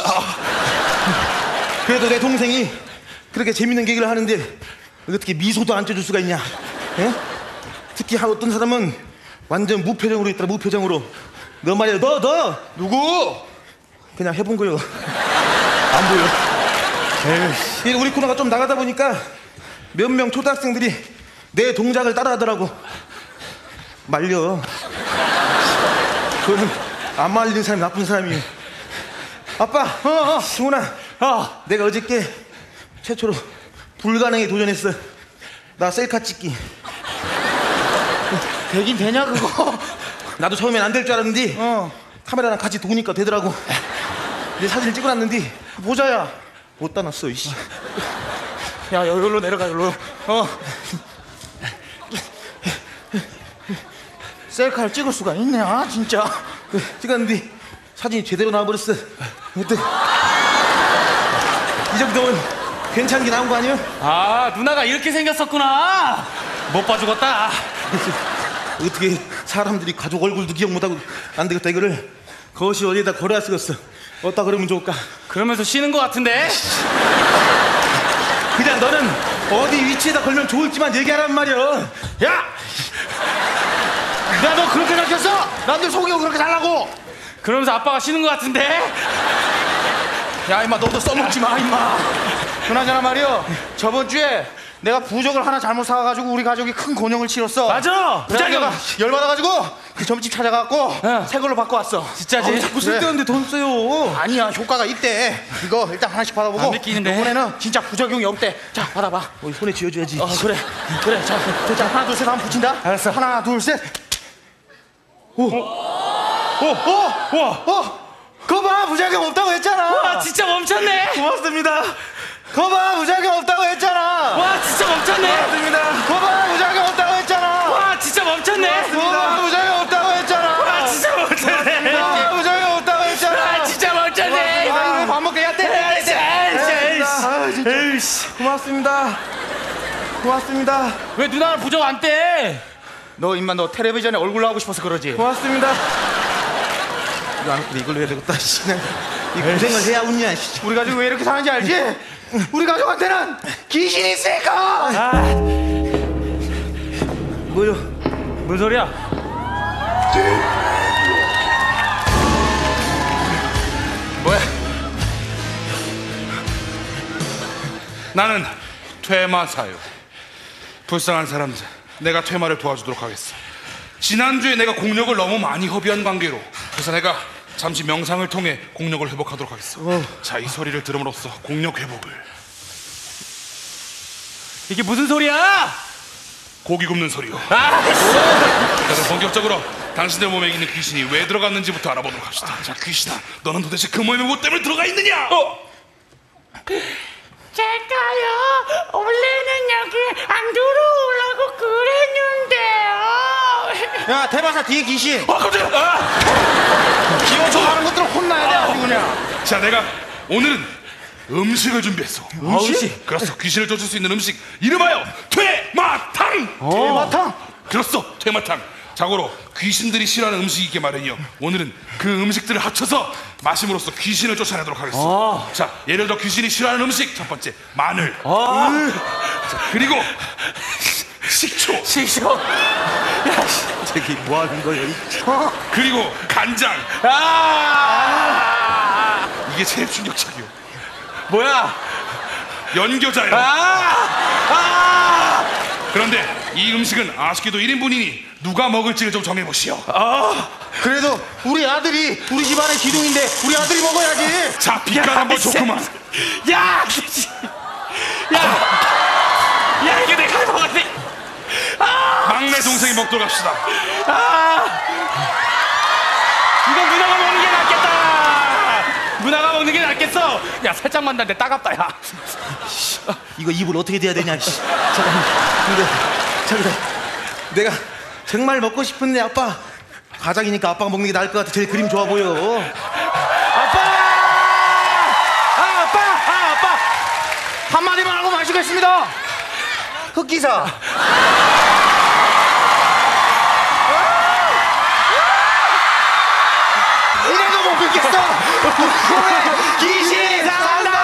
그래도 내 동생이 그렇게 재밌는 계기를 하는데 어떻게 미소도 안 쪄줄 수가 있냐? 에? 특히 한 어떤 사람은 완전 무표정으로 있더라. 무표정으로. 너 말이야. 너 너 누구? 그냥 해본 거요. 안 보여. 에이, 우리 코너가 좀 나가다 보니까 몇 명 초등학생들이 내 동작을 따라하더라고. 말려. 그거는 안 말리는 사람이 나쁜 사람이에요. 아빠, 어, 어, 승훈아, 어, 내가 어저께 최초로 불가능에 도전했어. 나 셀카 찍기. 되긴 되냐 그거? 나도 처음엔 안 될 줄 알았는데 어. 카메라랑 같이 도니까 되더라고. 내 사진을 찍어놨는데 모자야 못 따놨어. 이씨. 야, 여기로 내려가. 여기로. 어. 셀카를 찍을 수가 있냐 진짜. 그, 찍었는데 사진이 제대로 나와버렸어. 어때? 이 정도면 괜찮게 나온 거 아니야? 아, 누나가 이렇게 생겼었구나. 못 봐주겠다. 어떻게 사람들이 가족 얼굴도 기억 못하고 안 되겠다. 이거를 거실 어디에다 걸어야 쓰겠어. 어디다 그러면 좋을까? 그러면서 쉬는 거 같은데? 그냥 너는 어디 위치에다 걸면 좋을지만 얘기하란 말이야. 야! 야, 너 그렇게 생겼어? 남들 속이고 그렇게 살라고. 그러면서 아빠가 쉬는 거 같은데? 야, 임마, 너도 써먹지 마, 임마. 그나저나 말이야, 저번 주에 내가 부적을 하나 잘못 사가지고 우리 가족이 큰 곤욕을 치렀어. 맞아! 부작용! 내가 열받아가지고 그 점집 찾아가고 어. 새 걸로 바꿔왔어. 진짜지? 어, 자꾸 쓸데없는데 돈 써요. 아니야, 효과가 있대. 이거 일단 하나씩 받아보고. 안 믿기는데? 이번에는 진짜 부작용이 없대. 자, 받아봐. 어, 손에 쥐어줘야지. 어, 그래. 그래. 자, 자, 하나, 둘, 셋 하면 붙인다. 알았어. 하나, 둘, 셋. 오. 오. 오. 와. 어. 거 봐, 부작용 없다고 했잖아. 와, 진짜 멈췄네. 고맙습니다. 거 봐, 부작용 없다고 했잖아. 와, 진짜 멈췄네. 고맙습니다. 거 봐, 부작용 없다고 했잖아. 와, 진짜 멈췄네. 거 봐, 부작용 없다고 했잖아. 와, 진짜 멈췄네. 거 봐, 부작용 없다고 했잖아. 와, 진짜 멈췄네. 아, 밥 먹게 해야 돼. 에이씨. 고맙습니다. 고맙습니다. 왜 누나는 부적 안 떼? 너 임마, 너 텔레비전에 얼굴 나오고 싶어서 그러지. 고맙습니다. 이거 안 웃고 이걸로 해야 되겠다. 이 고생을 해야 웃냐. 우리 가족 왜 이렇게 사는지 알지? 우리 가족한테는 귀신이 있으니까. 아. 뭐요? 뭔 소리야? 뭐야? 나는 퇴마사요. 불쌍한 사람들, 내가 퇴마를 도와주도록 하겠어. 지난주에 내가 공력을 너무 많이 허비한 관계로, 그래서 내가 잠시 명상을 통해 공력을 회복하도록 하겠어. 어. 자, 이 소리를 들음으로써 공력 회복을. 이게 무슨 소리야? 고기 굽는 소리요. 아, 그래서 본격적으로 당신들 몸에 있는 귀신이 왜 들어갔는지부터 알아보도록 합시다. 자, 귀신아, 너는 도대체 그 몸에 뭐 때문에 들어가 있느냐? 어? 제가요, 원래는 여기 안 들어오려고 그랬는데요. 야, 대마사 뒤에 귀신. 아, 깜짝이야. 아! 기분 좋아하는 것들은 혼나야 돼, 아주 그냥. 자, 내가 오늘은 음식을 준비했어. 음식? 그렇소. 귀신을 쫓을 수 있는 음식, 이름하여 퇴마탕. 퇴마탕? 그렇소, 퇴마탕. 자고로 귀신들이 싫어하는 음식이 있게 마련이요. 오늘은 그 음식들을 합쳐서 마심으로써 귀신을 쫓아내도록 하겠습니다. 어. 자, 예를 들어 귀신이 싫어하는 음식 첫 번째 마늘. 어. 자, 그리고 식초. 식초. 저기 뭐 하는 거예요? 그리고 간장. 아! 이게 제일 충격적이요. 뭐야? 연교자예요. 아! 아! 그런데 이 음식은 아쉽게도 일 인분이니 누가 먹을지를 좀 정해보시오. 아, 그래도 우리 아들이 우리 집안의 기둥인데 우리 아들이 먹어야지. 자, 빛깔 한번 좋구만. 야! 야! 야, 이게 내가 먹었지. 아! 막내 동생이 먹도록 합시다. 아! 이건 누나가 먹는 게 낫겠다. 누나가 먹는 게 낫겠어. 야, 살짝만 난데 따갑다, 야. 이거 입을 어떻게 대야 되냐. 씨. 잠깐만. 근데 잠깐 내가 정말 먹고 싶은데 아빠 가장이니까 아빠가 먹는 게 나을 것 같아. 제일 그림 좋아 보여. 아빠! 아, 아빠! 아, 아빠! 한마디만 하고 마시겠습니다. 흑기사. 이래도 못 뵙겠어. 귀신이 나간다.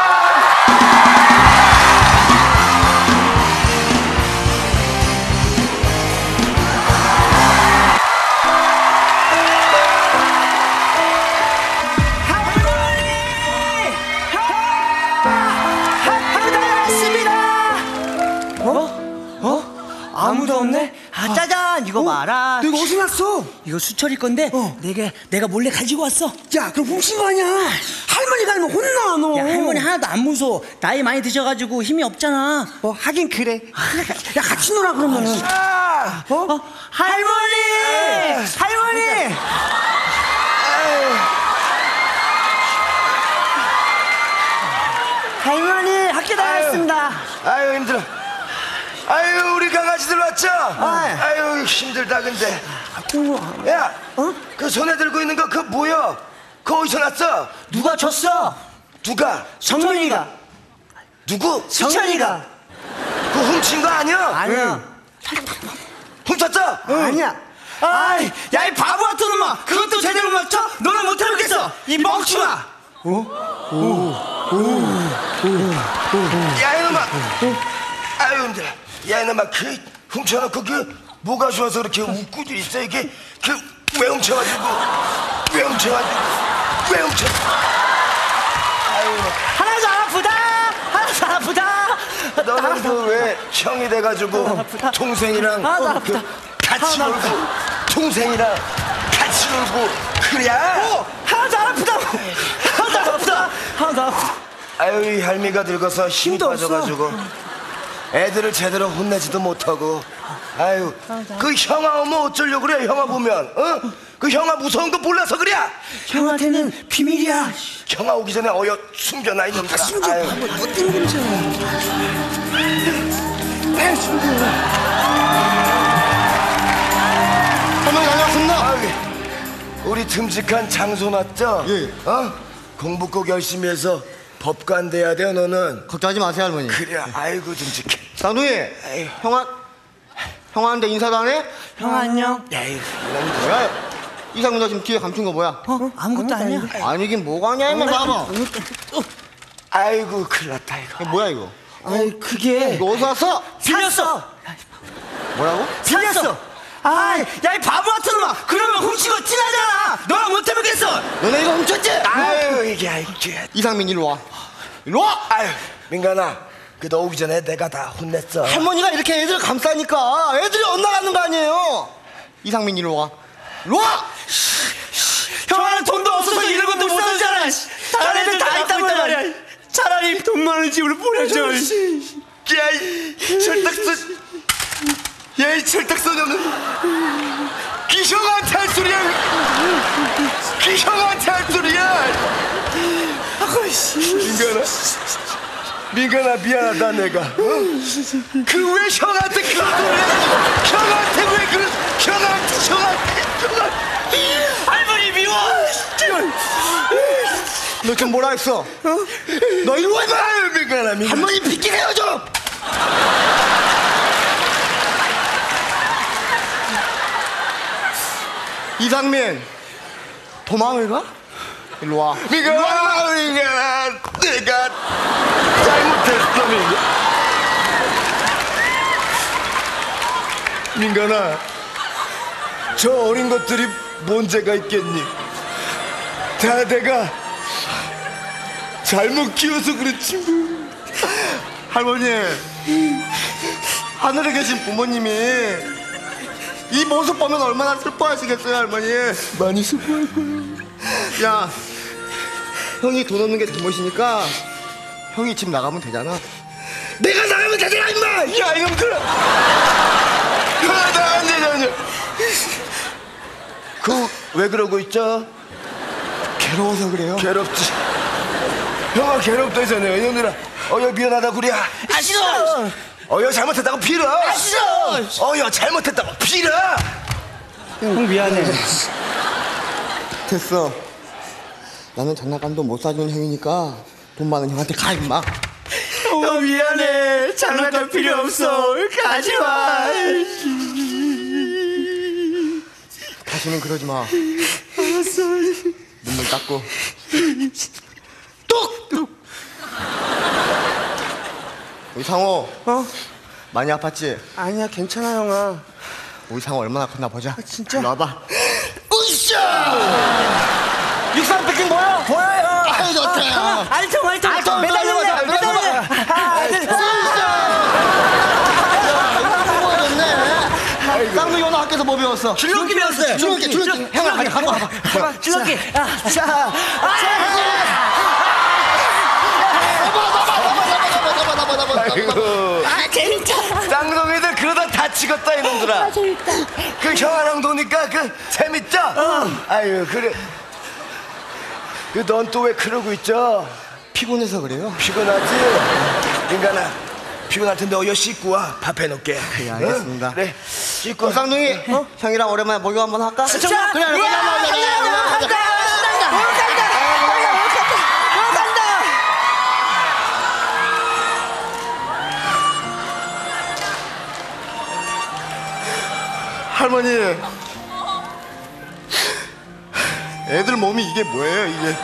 아무도 없네? 아, 짜잔! 이거 봐라. 너 이거 어디서 났어? 이거 수철이 건데 내가 내가 몰래 가지고 왔어. 야, 그럼 훔친 거 아니야? 할머니가 알면 혼나, 너. 야, 할머니 하나도 안 무서워. 나이 많이 드셔가지고 힘이 없잖아. 뭐 하긴 그래. 야, 같이 놀아 그러면은. 아, 어? 어? 할머니! 할머니! 할머니 학교 다녔습니다. 아유 힘들어. 아유 우리 강아지들 왔죠? 아유 힘들다 근데. 야, 어? 그 손에 들고 있는 거 그 뭐야? 그거 어디서 났어? 누가 줬어? 누가? 성민이가. 누구? 수철이가. 그 훔친 거 아니야? 아니야. 훔쳤어? 아니야. 아이, 야, 이 바보 같은 놈아! 그것도 제대로 못 맞춰? 너는 못 해보겠어! 이 멍충아! 오? 오? 오? 오? 야, 이놈아! 아유, 힘들어. 야, 이놈아, 그 훔쳐놓고 그 뭐가 좋아서 그렇게 웃고 있어? 이게 그 왜 훔쳐가지고? 왜 훔쳐가지고? 왜 훔쳐? 아유. 하나도 안 아프다! 하나도 안 아프다! 너는 그 왜 형이 돼가지고 동생이랑 하나도 안 그 아프다. 같이 하나도 안 놀고 동생이랑 같이 놀고 그래? 어, 하나도 안 아프다! 하나도 안 아프다! 하나도 안 아프다! 아유 이 할미가 늙어서 힘이 힘도 빠져가지고 애들을 제대로 혼내지도 못하고 아유 그 형아 오면 어쩌려고 그래 형아 보면 어? 그 형아 무서운 거 몰라서 그래 형한테는 비밀이야. 형아 오기 전에 어여 숨겨놔 이놈들아. 숨겨. 아유. 뭐 때문에 그러지? 에 숨겨. 어머니 다녀왔습니다. 아유, 우리 듬직한 장소 맞죠? 예. 어? 공부 꼭 열심히 해서 법관 돼야 돼요 너는. 걱정하지 마세요 할머니. 그래 아이고 듬직해. 쌍둥이 형아 형아한테 인사도 안 해? 형 안녕. 야 이거 뭐야? 이상민 너 지금 뒤에 감춘 거 뭐야? 어? 아무것도 아니야. 아니긴 뭐가 아니야 이만 봐봐. 아이고 큰일 났다 이거. 이게 뭐야 이거? 아이 그게 이거 어디서 왔어? 빌렸어. 뭐라고? 빌렸어. 아이, 야, 이 바보 같은 놈아! 그러면 훔치고 티나잖아! 너랑 못 해보겠어! 너네 이거 훔쳤지? 아유 이게 이게. 이상민 이리 와. 이리 와. 아유 민간아 그 너 오기 전에 내가 다 혼냈어. 할머니가 이렇게 애들 감싸니까 애들이 엇나가는 거 아니에요? 이상민 이리 와. 이리 와. 형아는 돈도 없어서 이런 것도 못 사주잖아! 다른 애들 다 있단 말이야! 차라리 돈 많은 집으로 보내줘! 야이 철딱선 야이 철딱선녀는 기형한테 할 소리야. 기형한테 할 소리야. 민간아 민간아 미안하다 내가. 어? 그 왜 형한테 그런 소리를 해가지고 형한테 왜 그런 형한테 형한테 형한테 할머니 미워! 너 지금 뭐라 했어? 어? 너 이리 와. 아유 민간아 민간아 할머니 빗기세요 좀. 이상민 도망을 가? 일로 와. 민간아, 민간아, 내가 잘못했어, 민간. 민간아, 저 어린 것들이 뭔 죄가 있겠니? 다 내가 잘못 키워서 그렇지 뭐. 할머니, 하늘에 계신 부모님이 이 모습 보면 얼마나 슬퍼하시겠어요, 할머니. 많이 슬퍼할 거예요. 야, 형이 돈 없는 게 잘못이니까 형이 집 나가면 되잖아. 내가 나가면 되잖아, 임마. 야, 이놈들. 하나 안 되잖아. 그 왜 그러고 있죠? 괴로워서 그래요. 괴롭지. 형아 괴롭다잖아요. 이놈들아. 어여 미안하다고 그래. 아 싫어. 어여 잘못했다고 빌어. 아 싫어. 어여 잘못했다고 빌어. 형 미안해. 됐어. 나는 장난감도 못 사주는 형이니까 돈 많은 형한테 가 임마. 형 미안해. 장난감 필요 없어. 가지마. 다시는 그러지 마. 알았어. 눈물 닦고. 뚝뚝. 우리 상호. 어? 많이 아팠지? 아니야 괜찮아 형아. 우리 상호 얼마나 컸나 보자. 아, 진짜? 일로 와봐. 으쌰! 육상 패킹 뭐야? 보여요. 아유 좋다. 아, 알통 알통. 알통 매달려 매달려. 쌍둥이 오늘 학교에서 뭐 배웠어? 줄넘기 배웠어요. 줄넘기 줄넘기. 형아 가자 가봐 가봐. 줄넘기. 자. 아이고. 아 재밌다. 쌍둥이들 그러다 다치겠다 이놈들아. 아 재밌다. 그 형아랑 노니까 그 재밌죠? 어. 아유 그래. 그 넌 또 왜 그러고 있죠? 피곤해서 그래요. 피곤하지? 인간아 피곤할 텐데 어여 씻고 와. 밥 해놓게. 네 알겠습니다. 어? 그래 씻고. 쌍둥이 어? 형이랑 오랜만에 목욕 한번 할까? 진짜? 그래 그래. 할머니, 애들 몸이 이게 뭐예요, 이게?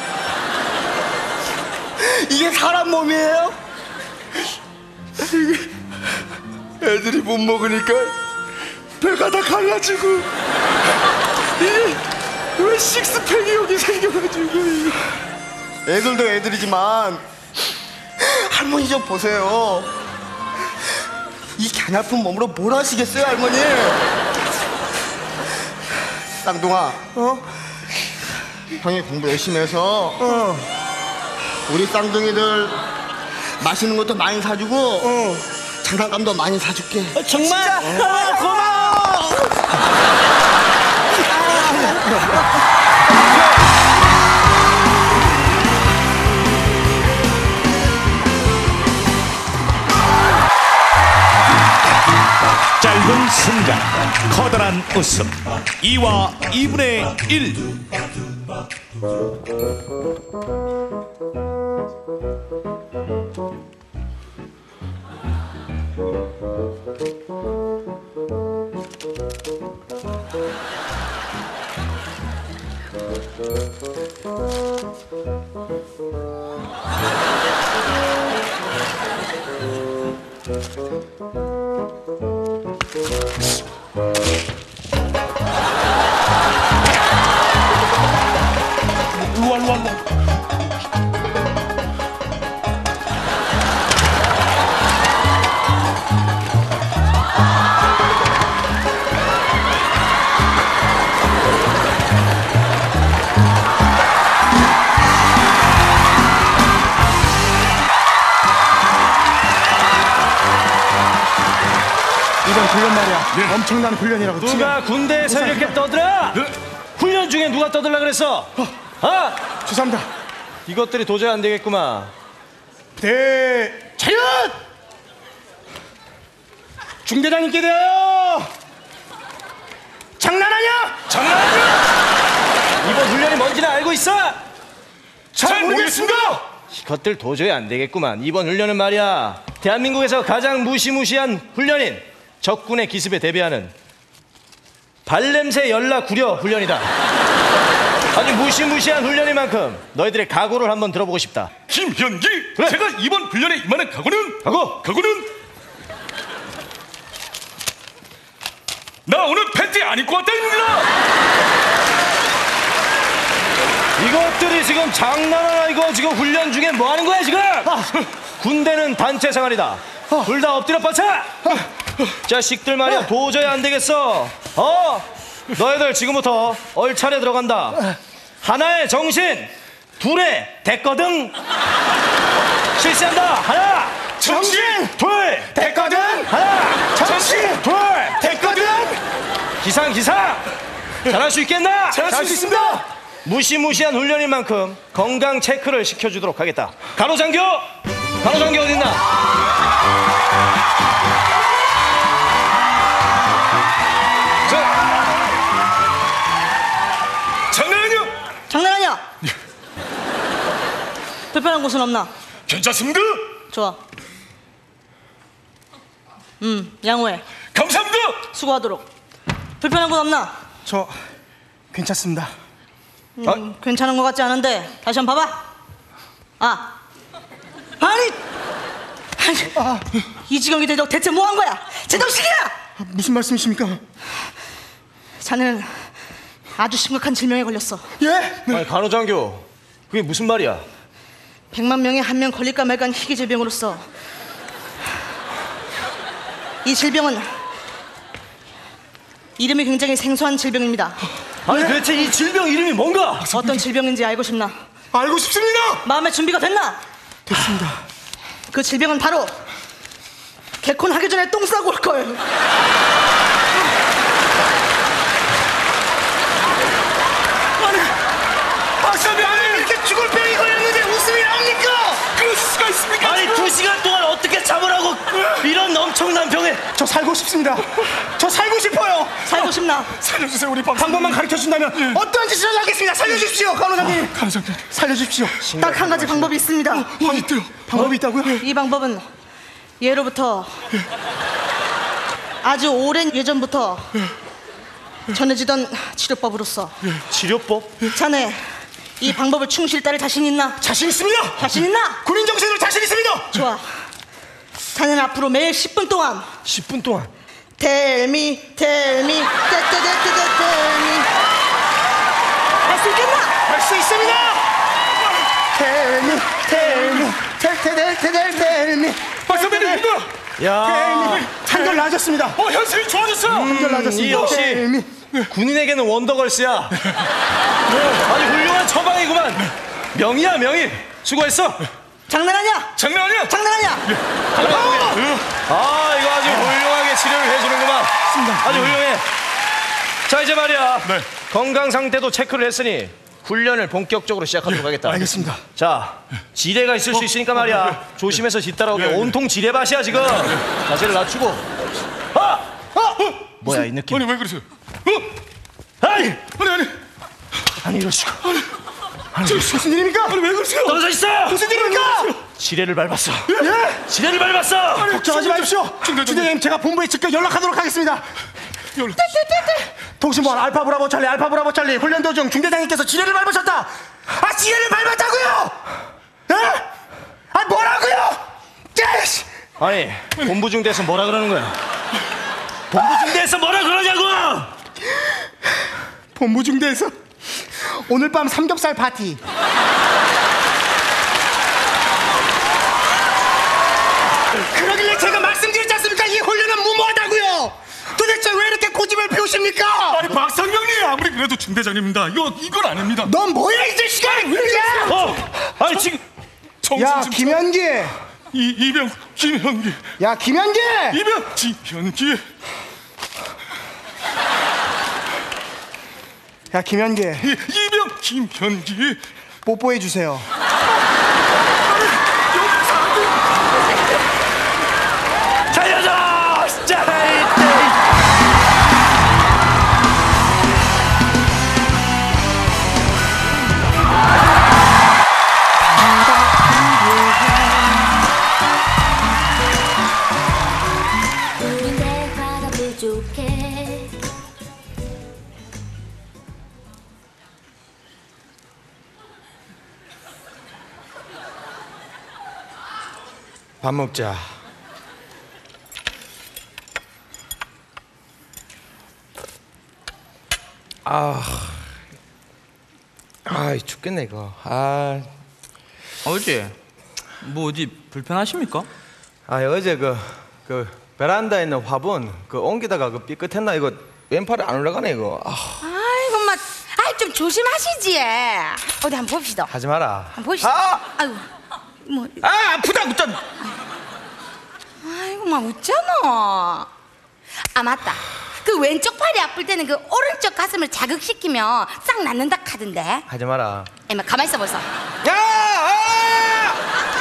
이게 사람 몸이에요? 이게 애들이 못 먹으니까 배가 다 갈라지고 이게 왜 식스팩이 여기 생겨가지고 애들도 애들이지만 할머니 좀 보세요. 이 갸냘픈 몸으로 뭘 하시겠어요, 할머니? 쌍둥아, 어? 형이 공부 열심히 해서 어. 우리 쌍둥이들 맛있는 것도 많이 사주고 어. 장난감도 많이 사줄게. 어, 정말? 어. 아, 고마워. 짧은 순간 커다란 웃음 이와 이분의 일. 일로와 일로와 일로와. 이번 훈련 말이야. 엄청난 훈련이라고. 누가 군대에서 이렇게 떠들어? 훈련 중에 누가 떠들라 그랬어? 아! 죄송합니다. 이것들이 도저히 안 되겠구만. 대 차렷! 중대장님께 대하여 장난하냐? 장난하냐? 이번 훈련이 뭔지는 알고 있어? 잘 모르겠습니다. 이것들 도저히 안 되겠구만. 이번 훈련은 말이야, 대한민국에서 가장 무시무시한 훈련인 적군의 기습에 대비하는 발냄새 열나 구려 훈련이다. 아주 무시무시한 훈련인 만큼 너희들의 각오를 한번 들어보고 싶다. 김현기, 그래. 제가 이번 훈련에 임하는 각오는 각오! 각오는 나 오늘 팬티 안 입고 왔다 입니다. 이것들이 지금 장난하나 이거 지금 훈련 중에 뭐 하는 거야 지금? 군대는 단체 생활이다. 둘 다 엎드려 뻗쳐. 자식들 말이야 도저히 안 되겠어. 어? 너희들 지금부터 얼차례 들어간다. 하나의 정신, 둘의 대거등. 실시한다. 하나, 정신, 둘, 대거등. 하나, 정신, 둘, 대거등. 기상 기상. 잘할 수 있겠나? 잘할 수 있습니다. 무시무시한 훈련인 만큼 건강 체크를 시켜주도록 하겠다. 간호장교, 간호장교 어딨나? 장난 아니야. 장난 아니야. 불편한 곳은 없나? 괜찮습니다. 좋아. 음, 양호해. 감사합니다. 수고하도록. 불편한 곳 없나? 저 괜찮습니다. 음, 괜찮은 것 같지 않은데 다시 한번 봐봐. 아, 아니, 아니 아. 이 지경이 대적 대체 뭐 한 거야? 제정신이야! 아, 무슨 말씀이십니까? 자네는 아주 심각한 질병에 걸렸어. 예? 네. 아니, 간호장교, 그게 무슨 말이야? 백만 명에 한 명 걸릴까 말까 한 희귀 질병으로서 이 질병은 이름이 굉장히 생소한 질병입니다. 아니 도대체 이 질병 이름이 뭔가? 어떤 질병인지 알고 싶나? 알고 싶습니다. 마음의 준비가 됐나? 됐습니다. 그 질병은 바로 개콘 하기 전에 똥 싸고 올 거예요. 박사님, 아니 이렇게 죽을 병이 걸렸는데 웃음이 나옵니까? 그럴 수가 있습니까? 아니 두 시간 동안 어떻게 잠을 하고 이런 엄청난 병에. 저 살고 싶습니다. 저 살고 싶어요. 살고 싶나? 살려주세요 우리 박사. 한 번만 가르쳐 준다면 예. 어떤 짓을 하겠습니다. 살려주십시오, 간호사님. 아, 간호사님. 살려주십시오. 딱 한 가지 방법이 있습니다. 어, 있대요. 방법이 있다고요? 이 방법은 예로부터 아주 오랜 예전부터 전해지던 치료법으로서. 치료법? 자네 이 방법을 충실히 따를 자신 있나? 자신 있습니다. 자신 있나? 군인 정신으로 자신 있습니다. 좋아. 자네는 앞으로 매일 십 분 동안 십 분 동안 Tell me, tell me, 떼떼떼떼떼 tell me. 할 수 있겠나? 할 수 있습니다. Tell me, tell me, tell tell tell tell me. 박사님 이거. 야, 한결 나아졌습니다. 어 현실이 좋아졌어요. 한결 나아졌습니다. 이 역시 군인에게는 원더걸스야. 아주 훌륭한 처방이구만. 명이야 명이. 수고했어. 장난 아니야. 장난 아니야. 장난 아니야. 아 이거 아주 훌륭하게 치료를 해주는구만. 아주 훌륭해. 자 이제 말이야. 네. 건강 상태도 체크를 했으니 훈련을 본격적으로 시작하도록 하겠다. 알겠습니다. 자 지뢰가 있을 수 있으니까 말이야. 조심해서 뒤따라오게. 네, 네. 온통 지뢰밭이야 지금. 자세를 낮추고. 아! 아! 뭐야 이 느낌? 아니 왜 그러세요? 어? 아니! 아니 아니. 아니 이럴 수가. 아니, 무슨 일입니까? 아니 왜 그러세요? 떨어져 있어! 무슨 일입니까? 지뢰를 밟았어. 예? 지뢰를 밟았어. 걱정하지 마십시오. 주대님 제가 본부에 직접 연락하도록 하겠습니다. 연락. 통신번 알파 브라보 찰리 알파 브라보 찰리 훈련 도중 중대장님께서 지뢰를 밟으셨다. 아 지뢰를 밟았다고요? 예? 아 뭐라고요? 예스! 아니 본부 중대에서 뭐라 그러는 거야? 본부 중대에서 뭐라 그러냐고! 본부 중대에서 오늘 밤 삼겹살 파티. 그러길래 제가 말씀드렸지 않습니까? 이 훈련은 무모하다고요. 도대체 왜 이렇게 고집을 피우십니까? 아니 박상병님 아무리 그래도 중대장님입니다. 이거 이건 아닙니다. 넌 뭐야 이 자식아? 왜 이래? 어! 아니 지금 야 김현기. 이 이병 김현기. 야 김현기. 이병 김현기. 야 김현기. 이, 이병 김현기. 뽀뽀해 주세요. 살려줘! 진짜! 우리 대화가 부족해 밥 먹자. 아, 아 죽겠네 이거. 아, 아버지, 뭐 어디 불편하십니까? 아 어제 그 그 베란다에 있는 화분 그 옮기다가 그 삐끗했나 이거 왼팔이 안 올라가네 이거. 아, 아이고 막 아이 좀 조심하시지. 어디 한번 봅시다. 하지 마라. 한번 봅시다. 아! 아이고 뭐. 아 아프다 아프다. 아이고 막 웃잖아. 아 맞다. 그 왼쪽 팔이 아플 때는 그 오른쪽 가슴을 자극시키면 싹 낫는다 카던데. 하지 마라. 에마 가만 있어 보소. 야! 아!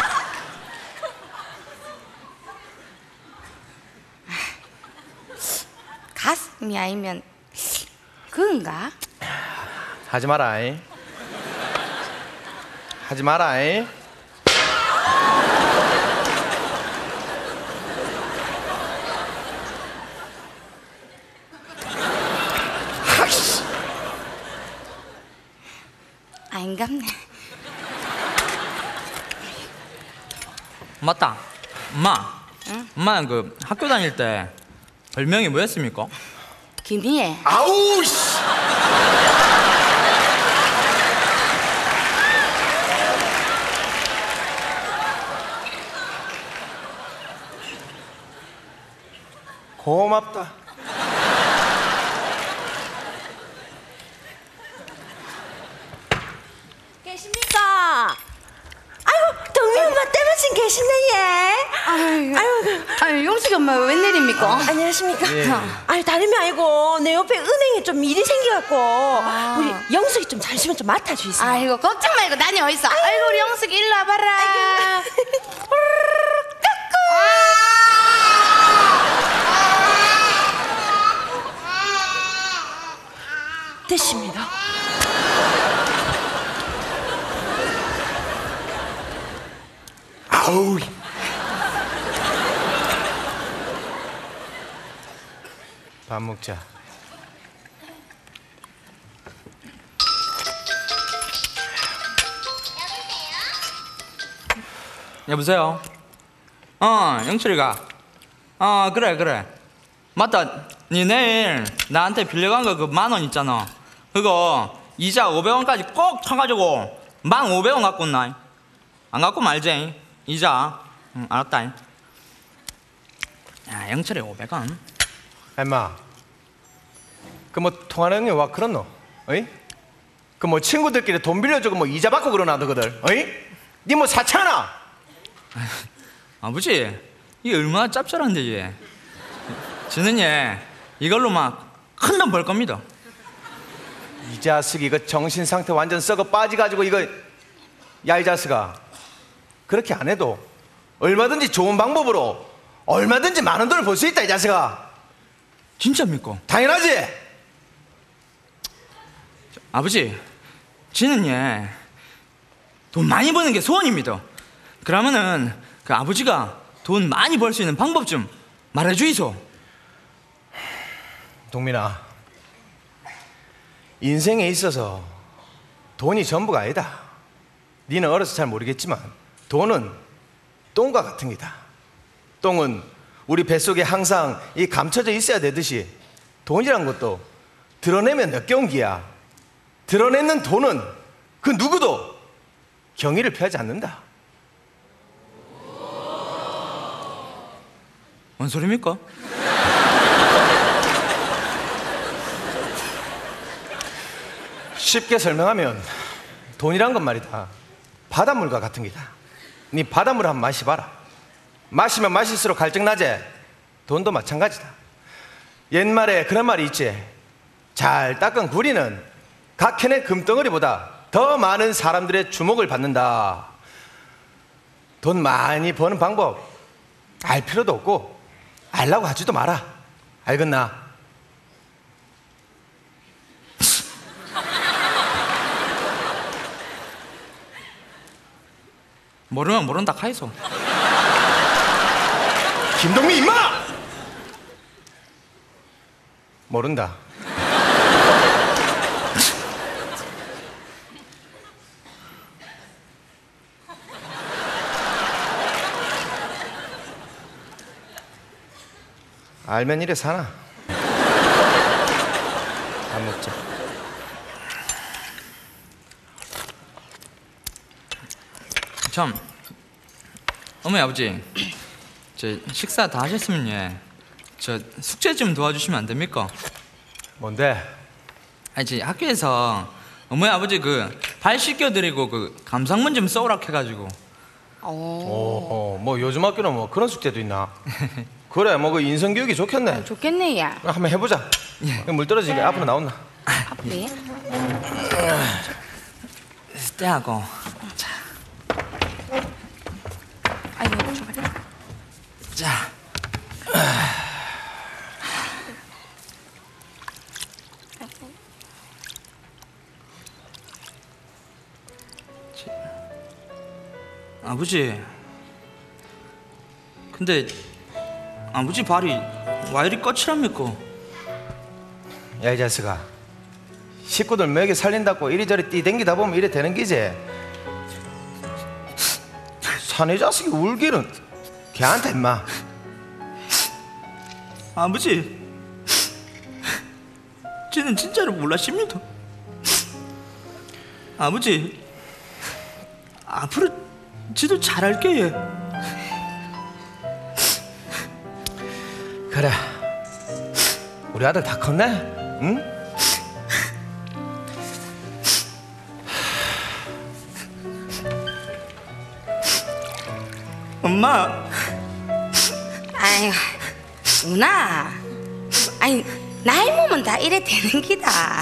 가슴이 아니면 그건가? 하지 마라. 이. 하지 마라. 이. 아닌갑네. 맞다. 엄마. 응? 엄마는 그 학교 다닐 때 별명이 뭐였습니까? 김희애. 아우 씨. 고맙다. 계십니까? 아이고 동미 엄마 때마침 계시네 얘. 아유, 아유, 아유 용숙이 엄마 웬일입니까? 어, 안녕하십니까? 예. 아유 다름이 아니고 내 옆에 은행에 좀 일이 생겨갖고 우리 영숙이 좀 잠시만 좀 맡아주세요. 아이고 걱정 말고 난이 어딨어. 아이고, 아이고 우리 영숙이 일로 와봐라. 됐습니다. 아우. 밥 먹자. 여보세요? 어, 영철이가. 어, 그래, 그래. 맞다. 니 내일 나한테 빌려간 거 그 만 원 있잖아. 그거 이자 오백 원까지 꼭 쳐가지고 만 오백 원 갖고 온나. 안 갖고 말지. 이자. 응, 알았다. 야, 영철이 오백 원. 엄마. 그 뭐 통화 내용이 와 그렇노? 어이? 그 뭐 친구들끼리 돈 빌려주고 뭐 이자 받고 그러나 너희들? 어이? 니 뭐 사차나? 아버지, 이게 얼마나 짭짤한데 얘. 저는 얘 이걸로 막 큰 돈 벌 겁니다. 이 자식 이거 정신 상태 완전 썩어 빠지가지고 이거 야 이 자식아 그렇게 안 해도 얼마든지 좋은 방법으로 얼마든지 많은 돈을 벌 수 있다 이 자식아. 진짜입니까? 당연하지. 아버지, 저는 얘 돈 많이 버는 게 소원입니다. 그러면은 그 아버지가 돈 많이 벌 수 있는 방법 좀 말해주이소. 동민아, 인생에 있어서 돈이 전부가 아니다. 니는 어려서 잘 모르겠지만 돈은 똥과 같은 기다. 똥은 우리 뱃속에 항상 이 감춰져 있어야 되듯이 돈이란 것도 드러내면 역겨운 기야. 드러내는 돈은 그 누구도 경의를 표하지 않는다. 뭔 소리입니까? 쉽게 설명하면 돈이란 건 말이다 바닷물과 같은 기다. 네 바닷물 한번 마셔봐라. 마시면 마실수록 갈증나지. 돈도 마찬가지다. 옛말에 그런 말이 있지. 잘 닦은 구리는 각 캔의 금덩어리보다 더 많은 사람들의 주목을 받는다. 돈 많이 버는 방법 알 필요도 없고 알라고 하지도 마라. 알겠나? 모르면 모른다 카이소. 김동민 임마! 모른다. 알면 이래 사나? 안 먹자. 참, 어머니 아버지, 저 식사 다 하셨으면 예, 저 숙제 좀 도와주시면 안 됩니까? 뭔데? 아니 저 학교에서 어머니 아버지 그 발 씻겨드리고 그 감상문 좀 써오라 해가지고. 오, 뭐 요즘 학교는 뭐 그런 숙제도 있나? 그래, 뭐 그 인성교육이 좋겠네. 좋겠네, 야. 한번 해보자. 예. 물 떨어지니까 앞으로 나온나? 네. 때하고. 자. 아이고, 줘봐. 자. 아버지, 근데 아버지 발이 와 이리 거칠합니까? 야, 이 자식아, 식구들 먹여 살린다고 이리저리 뛰댕기다 보면 이래 되는 기지. 사내 자식이 울기는 걔한테 임마. 아버지, 쟤는 진짜로 몰라십니다. 아버지, 앞으로 지도 잘할게. 그래, 우리 아들 다 컸네? 응? 엄마. 아유, 누나. 아니, 나이 먹으면 다 이래 되는 기다.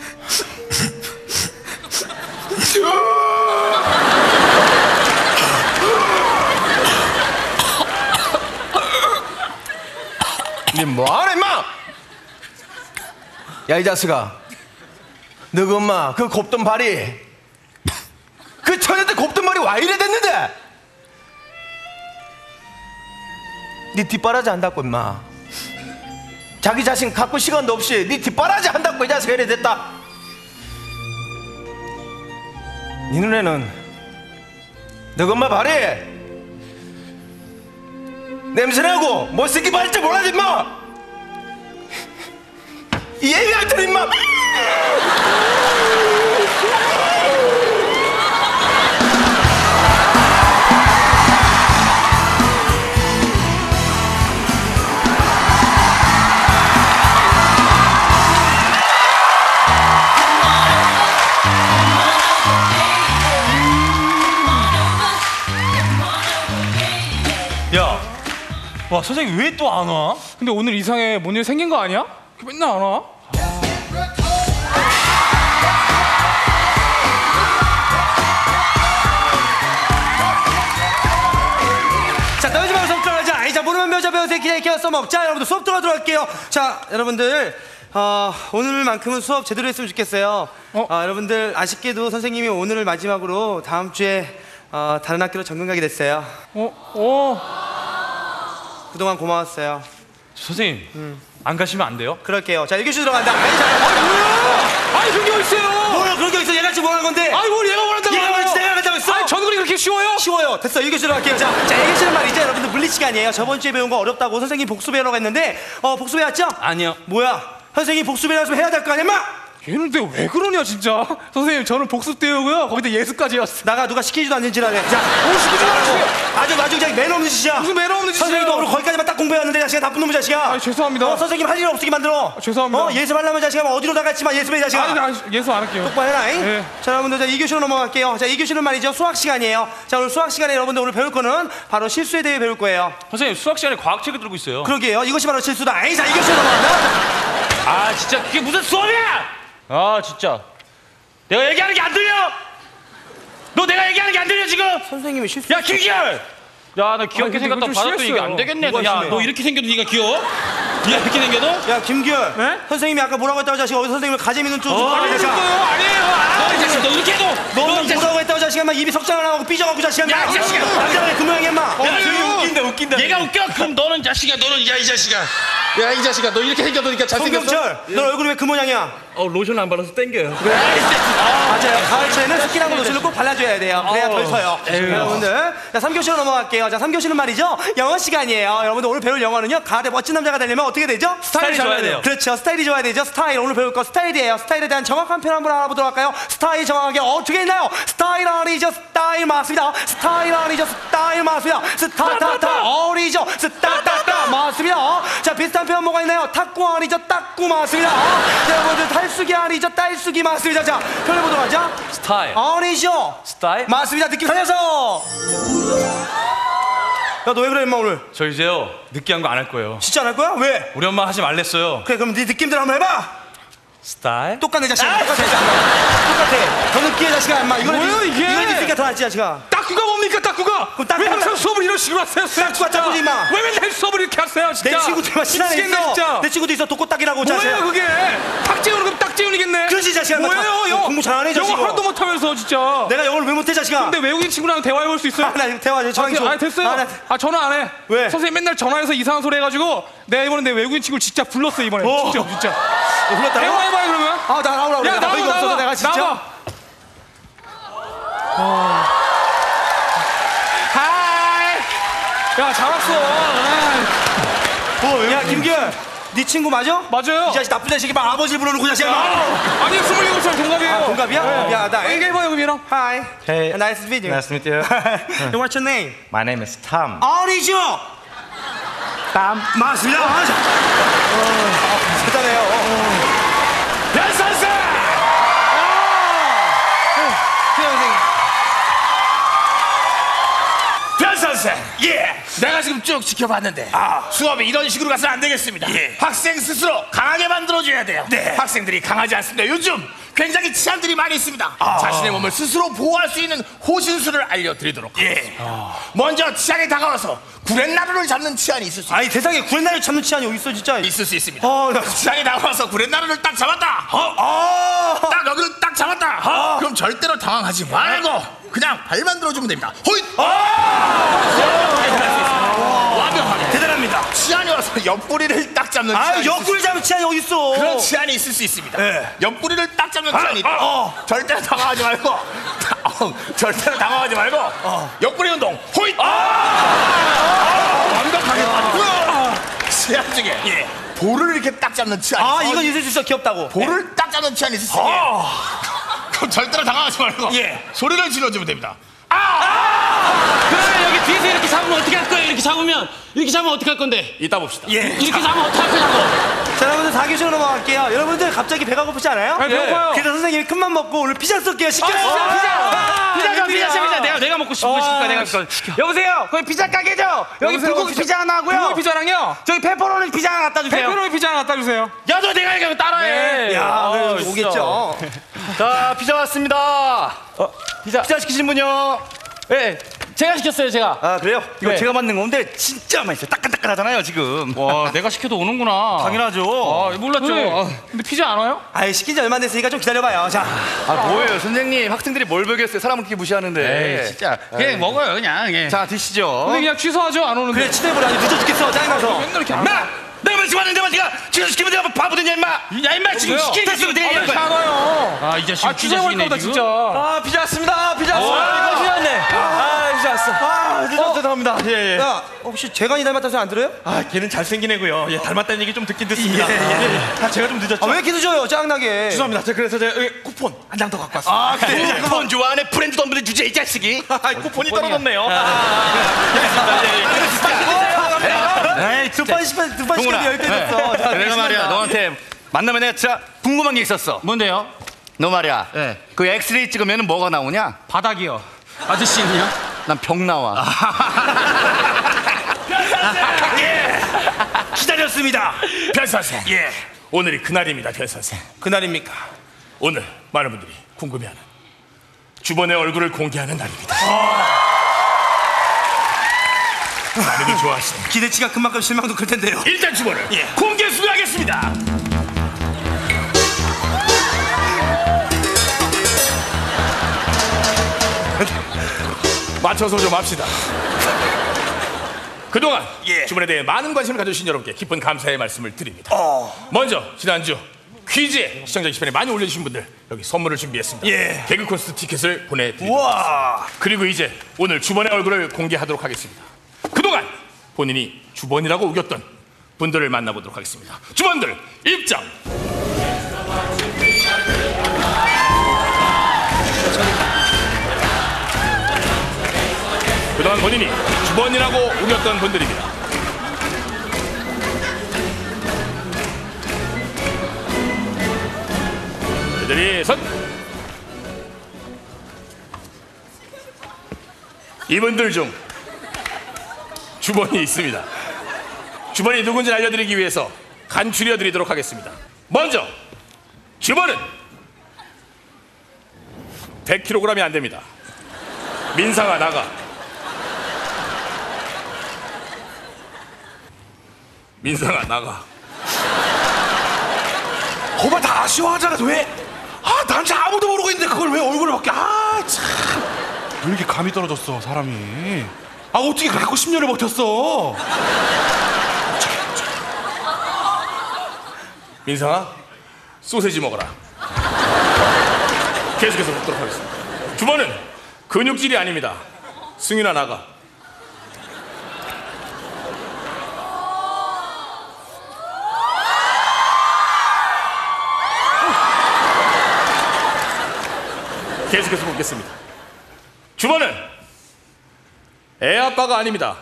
니 뭐하네 임마! 야, 이 자식아, 너그 엄마 그 곱던 발이 그 처녀때 곱던 발이 와 이래 됐는데 니 뒷바라지 한다고 임마. 자기 자신 갖고 시간도 없이 니 뒷바라지 한다고 이 자식아 이래 됐다. 니 눈에는 너그 엄마 발이 냄새나고 못생기 발지 몰라지 임마. 이 애기한테는 임마. 야, 와 선생님 왜 또 안 와? 근데 오늘 이상해. 뭔 일 생긴 거 아니야? 맨날 안 와? 자, 떨지 말고 수업 들어가자. 아이, 자, 모르면 배우자 배우세요. 기자 익혀 써먹. 자, 여러분들 수업 들어가도록 할게요. 자, 여러분들 어, 오늘만큼은 수업 제대로 했으면 좋겠어요. 어? 어, 여러분들 아쉽게도 선생님이 오늘을 마지막으로 다음 주에 어, 다른 학교로 전금 가게 됐어요. 어? 어? 그동안 고마웠어요. 선생님, 음. 안 가시면 안 돼요? 그럴게요. 자, 일 교시 들어간다. 아이, 자, 아니, 뭐야! 아니, 그런 게 어딨어요! 뭐야, 그런 게 어딨어? 얘가 지금 뭐 하는 건데? 아니, 뭘 얘가 원한다고! 얘가 원한지 내가 한다고 했어? 아니, 전글이 그렇게 쉬워요? 쉬워요. 됐어. 일 교시로 갈게요. 자, 자, 일 교시는 말이죠. 여러분들 물리 시간이에요. 저번 주에 배운 거 어렵다고 선생님 복수 배우라고 했는데, 어, 복수 배웠죠? 아니요. 뭐야? 선생님 복수 배우라서 해야 될 거 아니야, 마? 얘는 근데 왜 그러냐 진짜. 선생님 저는 복습 때우고요 거기다 예습까지였어. 나가 누가 시키지도 않는 짓 하네. 자, 오 시키지 말라고. 아주 아주 그냥 매너 없는 짓이야. 무슨 매너 없는 짓이야. 선생님도 오늘 거기까지만 딱 공부해왔는데 자식아 나쁜 놈의 자식아. 아 죄송합니다. 어, 선생님 할 일 없게 만들어. 아, 죄송합니다. 어, 예습하려면 자식아 어디로 나갔지만 예습해 자식아. 아니, 아니 예습 안 할게요. 똑바로 해라. 네. 자, 여러분들 자, 이 교시로 넘어갈게요. 자, 이 교시는 말이죠 수학 시간이에요. 자, 오늘 수학 시간에 여러분들 오늘 배울 거는 바로 실수에 대해 배울 거예요. 선생님 수학 시간에 과학책을 들고 있어요. 그러게요. 이것이 바로 실수다. 아이, 자, 이 교시로 넘어간다. 아 진짜 그게 무슨 수업이야! 아 진짜 내가 얘기하는 게 안 들려! 너 내가 얘기하는 게 안 들려 지금! 선생님이 실수. 야 김기열! 야 너 귀엽게 아니, 생겼다 좀 받았더니 이게 안 되겠네. 너. 야 너 이렇게 생겨도 네가 귀여워? 네가 이렇게 생겨도? 야, 김기열. 네? 선생님이 아까 뭐라고 했다고 자식아. 어디서 선생님을 가재 미는 쪽. 어, 아니에요 아니에요! 아, 이 자식 너 이렇게 해도! 너 뭐라고 했다고 자식아. 막 입이 석장을 하고 삐져갖고 자식아. 야, 이 자식아! 남자가 그 모양이야 인마. 야, 이거 웃긴데 웃긴다. 얘가 웃겨? 그럼 너는 자식아, 너는 야 이 자식아. 야 이 자식아, 너 이렇게 생겨도니까 잘생겼어. 송경철, 너 얼굴이 왜 그 모양이야? 어 로션 안 발라서 땡겨요. 그래. 아, 맞아요. 가을철에는 스킨하고 로션을 꼭 발라줘야 돼요. 그래야 덜 서요. 여러분들, 자 삼 교시로 넘어갈게요. 자 삼 교시는 말이죠. 영어 시간이에요. 여러분들 오늘 배울 영어는요. 가을에 멋진 남자가 되려면 어떻게 되죠? 스타일이 좋아야 돼요. 그렇죠. 스타일이 좋아야 되죠. 스타일. 오늘 배울 거 스타일이에요. 스타일에 대한 정확한 표현 한번 알아보도록 할까요? 스타일 정확하게 어떻게 있나요? 스타일 아니죠. 스타일 맞습니다. 스타일 아니죠. 스타일 맞습니다. 스타타타 어리죠. 스타타타 맞습니다. 자 비슷한 표현 뭐가 있나요? 탁구 아니죠. 딱구 맞습니다. 자 여러분들 탈수기 아니죠. 딸수기 맞습니다. 자 표현해보도록 하죠. 스타일. 아니죠. 스타일. 맞습니다. 느낌 살려서. 야 너 왜 그래 임마 오늘? 저 이제요 느끼한 거 안 할 거예요. 진짜 안 할 거야? 왜? 우리 엄마 하지 말랬어요. 그래 그럼 네 느낌대로 한번 해봐. 스타일. 똑같네 자식아. 똑같아 자식아. 똑같아. 더 느끼해 자식아 임마. 이거는 뭐예요, 네- 이게? 이거는 네 새끼가 더 낫지 자식아. 딱구가 뭡니까 딱구가? 왜 항상 수업을 이런 식으로 하세요? 딱구가 딱구지 임마. 왜 맨날 수업을 이렇게 하세요 진짜? 내 친구들만 친하네 있어. 진짜. 내 친구도 있어. 독고딱이라고 자식아. 뭐예요 그게? 탁재훈은 그럼 딱재훈이겠네. 그렇지 자식아. 나 뭐예요 다- 영어? 공부 잘하네 자식아. 영어 하나도 못하면서 진짜. 내가 영어를 왜 못해 자식아? 근데 외국인 친구랑 대화해 볼 수 있어요? 아, 나 대화 전화기 줘. 아 됐어요. 아, 나- 아 전화 안 해. 왜? 선생님 맨날 전화해서 이상한 소리 해가지고 내가 이번에 내 외국인 친구를 진짜 불렀어 이번에. 어. 진짜 진짜. 너 불렀다고? 대화해봐요 그러면. 아, 나 나오라 그래. 야 나 나와 어이가 없어서 나와. 내가 진짜. 나와. 하이. 야 잘 왔어. 어, 야 김규현, 네 친구 맞아? 맞아요. 이 자식 나쁜 자식이 막 아버지 부르는 그 자식아. 아니 스물일곱 살 동갑이에요. 아, 동갑이야? 네. 야, 나 얘기해봐요 그러면. Hi. Hey. Nice to meet you. Nice to meet you. What's your name? My name is Tom. 아니죠. 땀. 맞습니다. 아, 자. 어, 대단해요. 야 선생. 변 선생. 예. 내가 지금 쭉 지켜봤는데 아. 수업이 이런 식으로 가서는 안 되겠습니다. 예. 학생 스스로 강하게 만들어줘야 돼요. 네. 학생들이 강하지 않습니다. 요즘 굉장히 치안들이 많이 있습니다. 아. 자신의 몸을 스스로 보호할 수 있는 호신술을 알려드리도록 예. 아. 먼저 치안이 다가와서 구렛나루를 잡는 치안이 있을 수 있습니다. 아니 세상에 구렛나루 잡는 치안이 어디 있어 진짜. 있을 수 있습니다. 어, 나... 치안이 다가와서 구렛나루를 딱 잡았다. 어, 어. 딱 여기를 딱 잡았다. 어. 그럼 절대로 당황하지 말고 그냥 발만 들어주면 됩니다. 호잇! 완벽하게 대단합니다. 치안이 와서 옆구리를 딱 잡는 아, 치안이 옆구리 잡는 치안이 어디 있어? 그런 치안이 있을 수 있습니다. 네. 옆구리를 딱 잡는 아, 치안이 있다. 아, 어. 절대로 당황하지 말고 어, 절대로 당황하지 말고 어. 옆구리 운동 호잇! 아! 아! 완벽하게 아! 치안 중에 예. 볼을 이렇게 딱 잡는 치안이 아, 있어. 이건 있을 수 있어. 귀엽다고. 볼을 딱 잡는 치안이 있을 수 있어요. 아. 그럼 절대로 당황하지 말고 예. 소리를 질러주면 됩니다. 아! 아! 그러면 여기 뒤에서 이렇게 잡으면 어떻게 할 거예요? 이렇게 잡으면 이렇게 잡으면 어떻게 할 건데? 이따 봅시다. 예. 이렇게 잡으면 어떻게 할 거냐고. 자, 여러분들 사 교시로 넘어갈게요. 여러분들 갑자기 배가 고프지 않아요? 아, 배고파요. 그래서 선생님이 큰맘 먹고 오늘 피자 쏠게요. 시켜요. 아, 피자, 아, 피자, 피자, 피자. 피자, 피자. 내가 내가 먹고 싶은 거 시킬까? 내가 시켜. 여보세요. 거기 피자 가게죠? 여기 여보세요? 불고기 피자 하나 하고요. 불고기 피자랑요? 저기 페퍼로니 피자 하나 갖다 주세요. 페퍼로니 피자 하나 갖다 주세요. 야, 너 내가 얘기하면 따라해. 네. 야, 아, 그래, 진짜. 오겠죠. 자, 피자 왔습니다. 어, 피자. 피자 시키신 분요. 네, 제가 시켰어요, 제가. 아, 그래요? 이거 네. 제가 만든 건데 진짜 맛있어요. 따끈따끈하잖아요, 지금. 와, 내가 시켜도 오는구나. 당연하죠. 아, 몰랐죠. 네. 아, 근데 피자 안 와요? 아이, 시킨 지 얼마 안 됐으니까 좀 기다려봐요. 자. 아 뭐예요 선생님 학생들이 뭘 배우겠어요 사람을 그렇게 무시하는데 에이, 진짜. 그냥 먹어요, 그냥. 예. 자 드시죠 근데 그냥 취소하죠, 안 오는데. 그래, 치대버려. 아니, 늦어 죽겠어. 짜증나서. 맨날 이렇게 안 나! 내가 말씀 왔는데 내가 지금 시키면 내가 바보 되냐 임마. 야 임마 지금 시키는 거 내가 얘기할 아, 거야. 안 와요. 아, 이 자식 아, 취소해볼까 보다, 진짜. 아, 피자 왔습니다. 피자 왔습니다. 아, 피자 왔네. 아, 피자 왔어. 아, 늦었어. 죄송합니다 예, 예. 야, 혹시 재관이 닮았다는 소리 안 들어요? 아 걔는 잘생긴 애고요 예, 닮았다는 얘기 좀 듣긴 듣습니다 예, 예. 아, 제가 좀 늦었죠 아, 왜 이렇게 늦어요? 짜증나게. 죄송합니다 저 그래서 제가 여기 쿠폰 한 장 더 갖고 왔습니다 아, 그래. 쿠폰 좋아하네. 브랜드 덤블리 주제 이 자식이. 아, 쿠폰이 떨어졌네요 에이, 두판 십판, 두판 십판이 열개 됐어. 자, 내가 말이야 너한테 만나면 내가 진짜 궁금한 게 있었어 뭔데요? 너 말이야 네. 그 엑스레이 찍으면 뭐가 나오냐 바닥이요. 아저씨는요? 난 병 나와 예. 기다렸습니다. 별 선생. 예. 오늘이 그날입니다, 별 선생. 그날입니까? 오늘 많은 분들이 궁금해하는 주번의 얼굴을 공개하는 날입니다. 많이들 좋아하시네. 기대치가 그만큼 실망도 클 텐데요. 일단 주번을 예. 공개 수배하겠습니다. 맞춰서 좀 합시다. 그동안 주문에 대해 많은 관심을 가져주신 여러분께 깊은 감사의 말씀을 드립니다. 먼저 지난주 퀴즈에 시청자 게시판에 많이 올려주신 분들 여기 선물을 준비했습니다. 예. 개그 콘서트 티켓을 보내드립니다. 그리고 이제 오늘 주번의 얼굴을 공개하도록 하겠습니다. 그동안 본인이 주번이라고 우겼던 분들을 만나보도록 하겠습니다. 주번들 입장. 그동안 본인이 주번이라고 우겼던 분들입니다. 애들이 선. 이분들 중 주번이 있습니다. 주번이 누군지 알려드리기 위해서 간추려드리도록 하겠습니다. 먼저 주번은 백 킬로그램이 안 됩니다. 민상아 나가. 민상아 나가. 거봐 다 아쉬워하잖아. 왜? 아, 난 진짜 아무도 모르고 있는데 그걸 왜 얼굴을 밖에? 아, 참. 왜 이렇게 감이 떨어졌어 사람이? 아, 어떻게 갖고 십 년을 버텼어? 민상아 소세지 먹어라. 계속해서 먹도록 하겠습니다. 주번은 근육질이 아닙니다. 승윤아 나가. 계속해서 보겠습니다. 주번은 애 아빠가 아닙니다.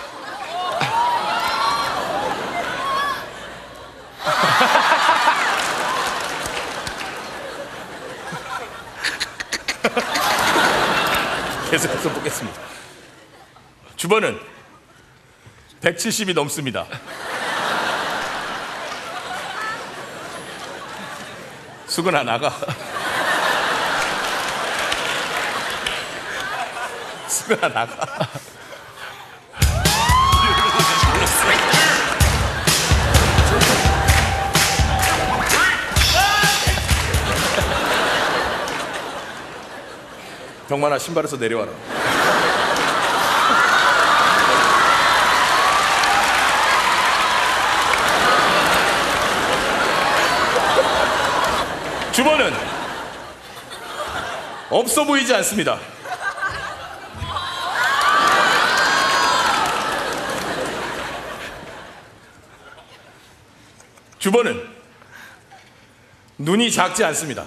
계속해서 보겠습니다. 주번은 백칠십이 넘습니다. 수근아 나가. 수근아 나가. 병만아 신발에서 내려와라. 주번은 없어 보이지 않습니다. 주번은 눈이 작지 않습니다.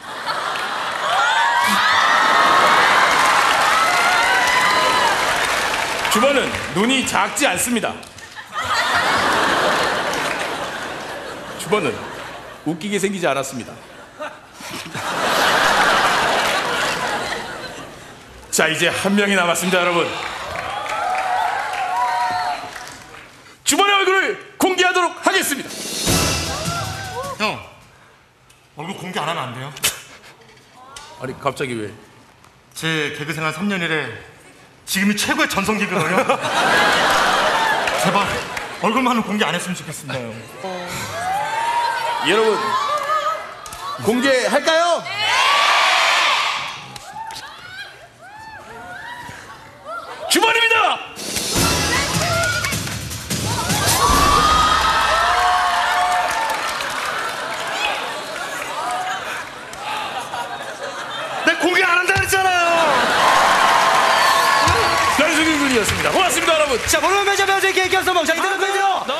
주번은 눈이 작지 않습니다. 주번은 웃기게 생기지 않았습니다. 자, 이제 한 명이 남았습니다, 여러분. 주번의 얼굴을 공개하도록 하겠습니다. 형, 얼굴 공개 안 하면 안 돼요? 아니, 갑자기 왜? 제 개그 생활 삼 년 이래 지금이 최고의 전성기거든요. 제발 얼굴만은 공개 안 했으면 좋겠습니다. 어... 여러분, 공개할까요? 주번입니다. 내 공개 안 한다 그랬잖아요. 변승윤 군이었습니다. 고맙습니다, 여러분. 자, 모르면 매저 매저 이렇게 이겨서 먹자. 이대로 끊죠.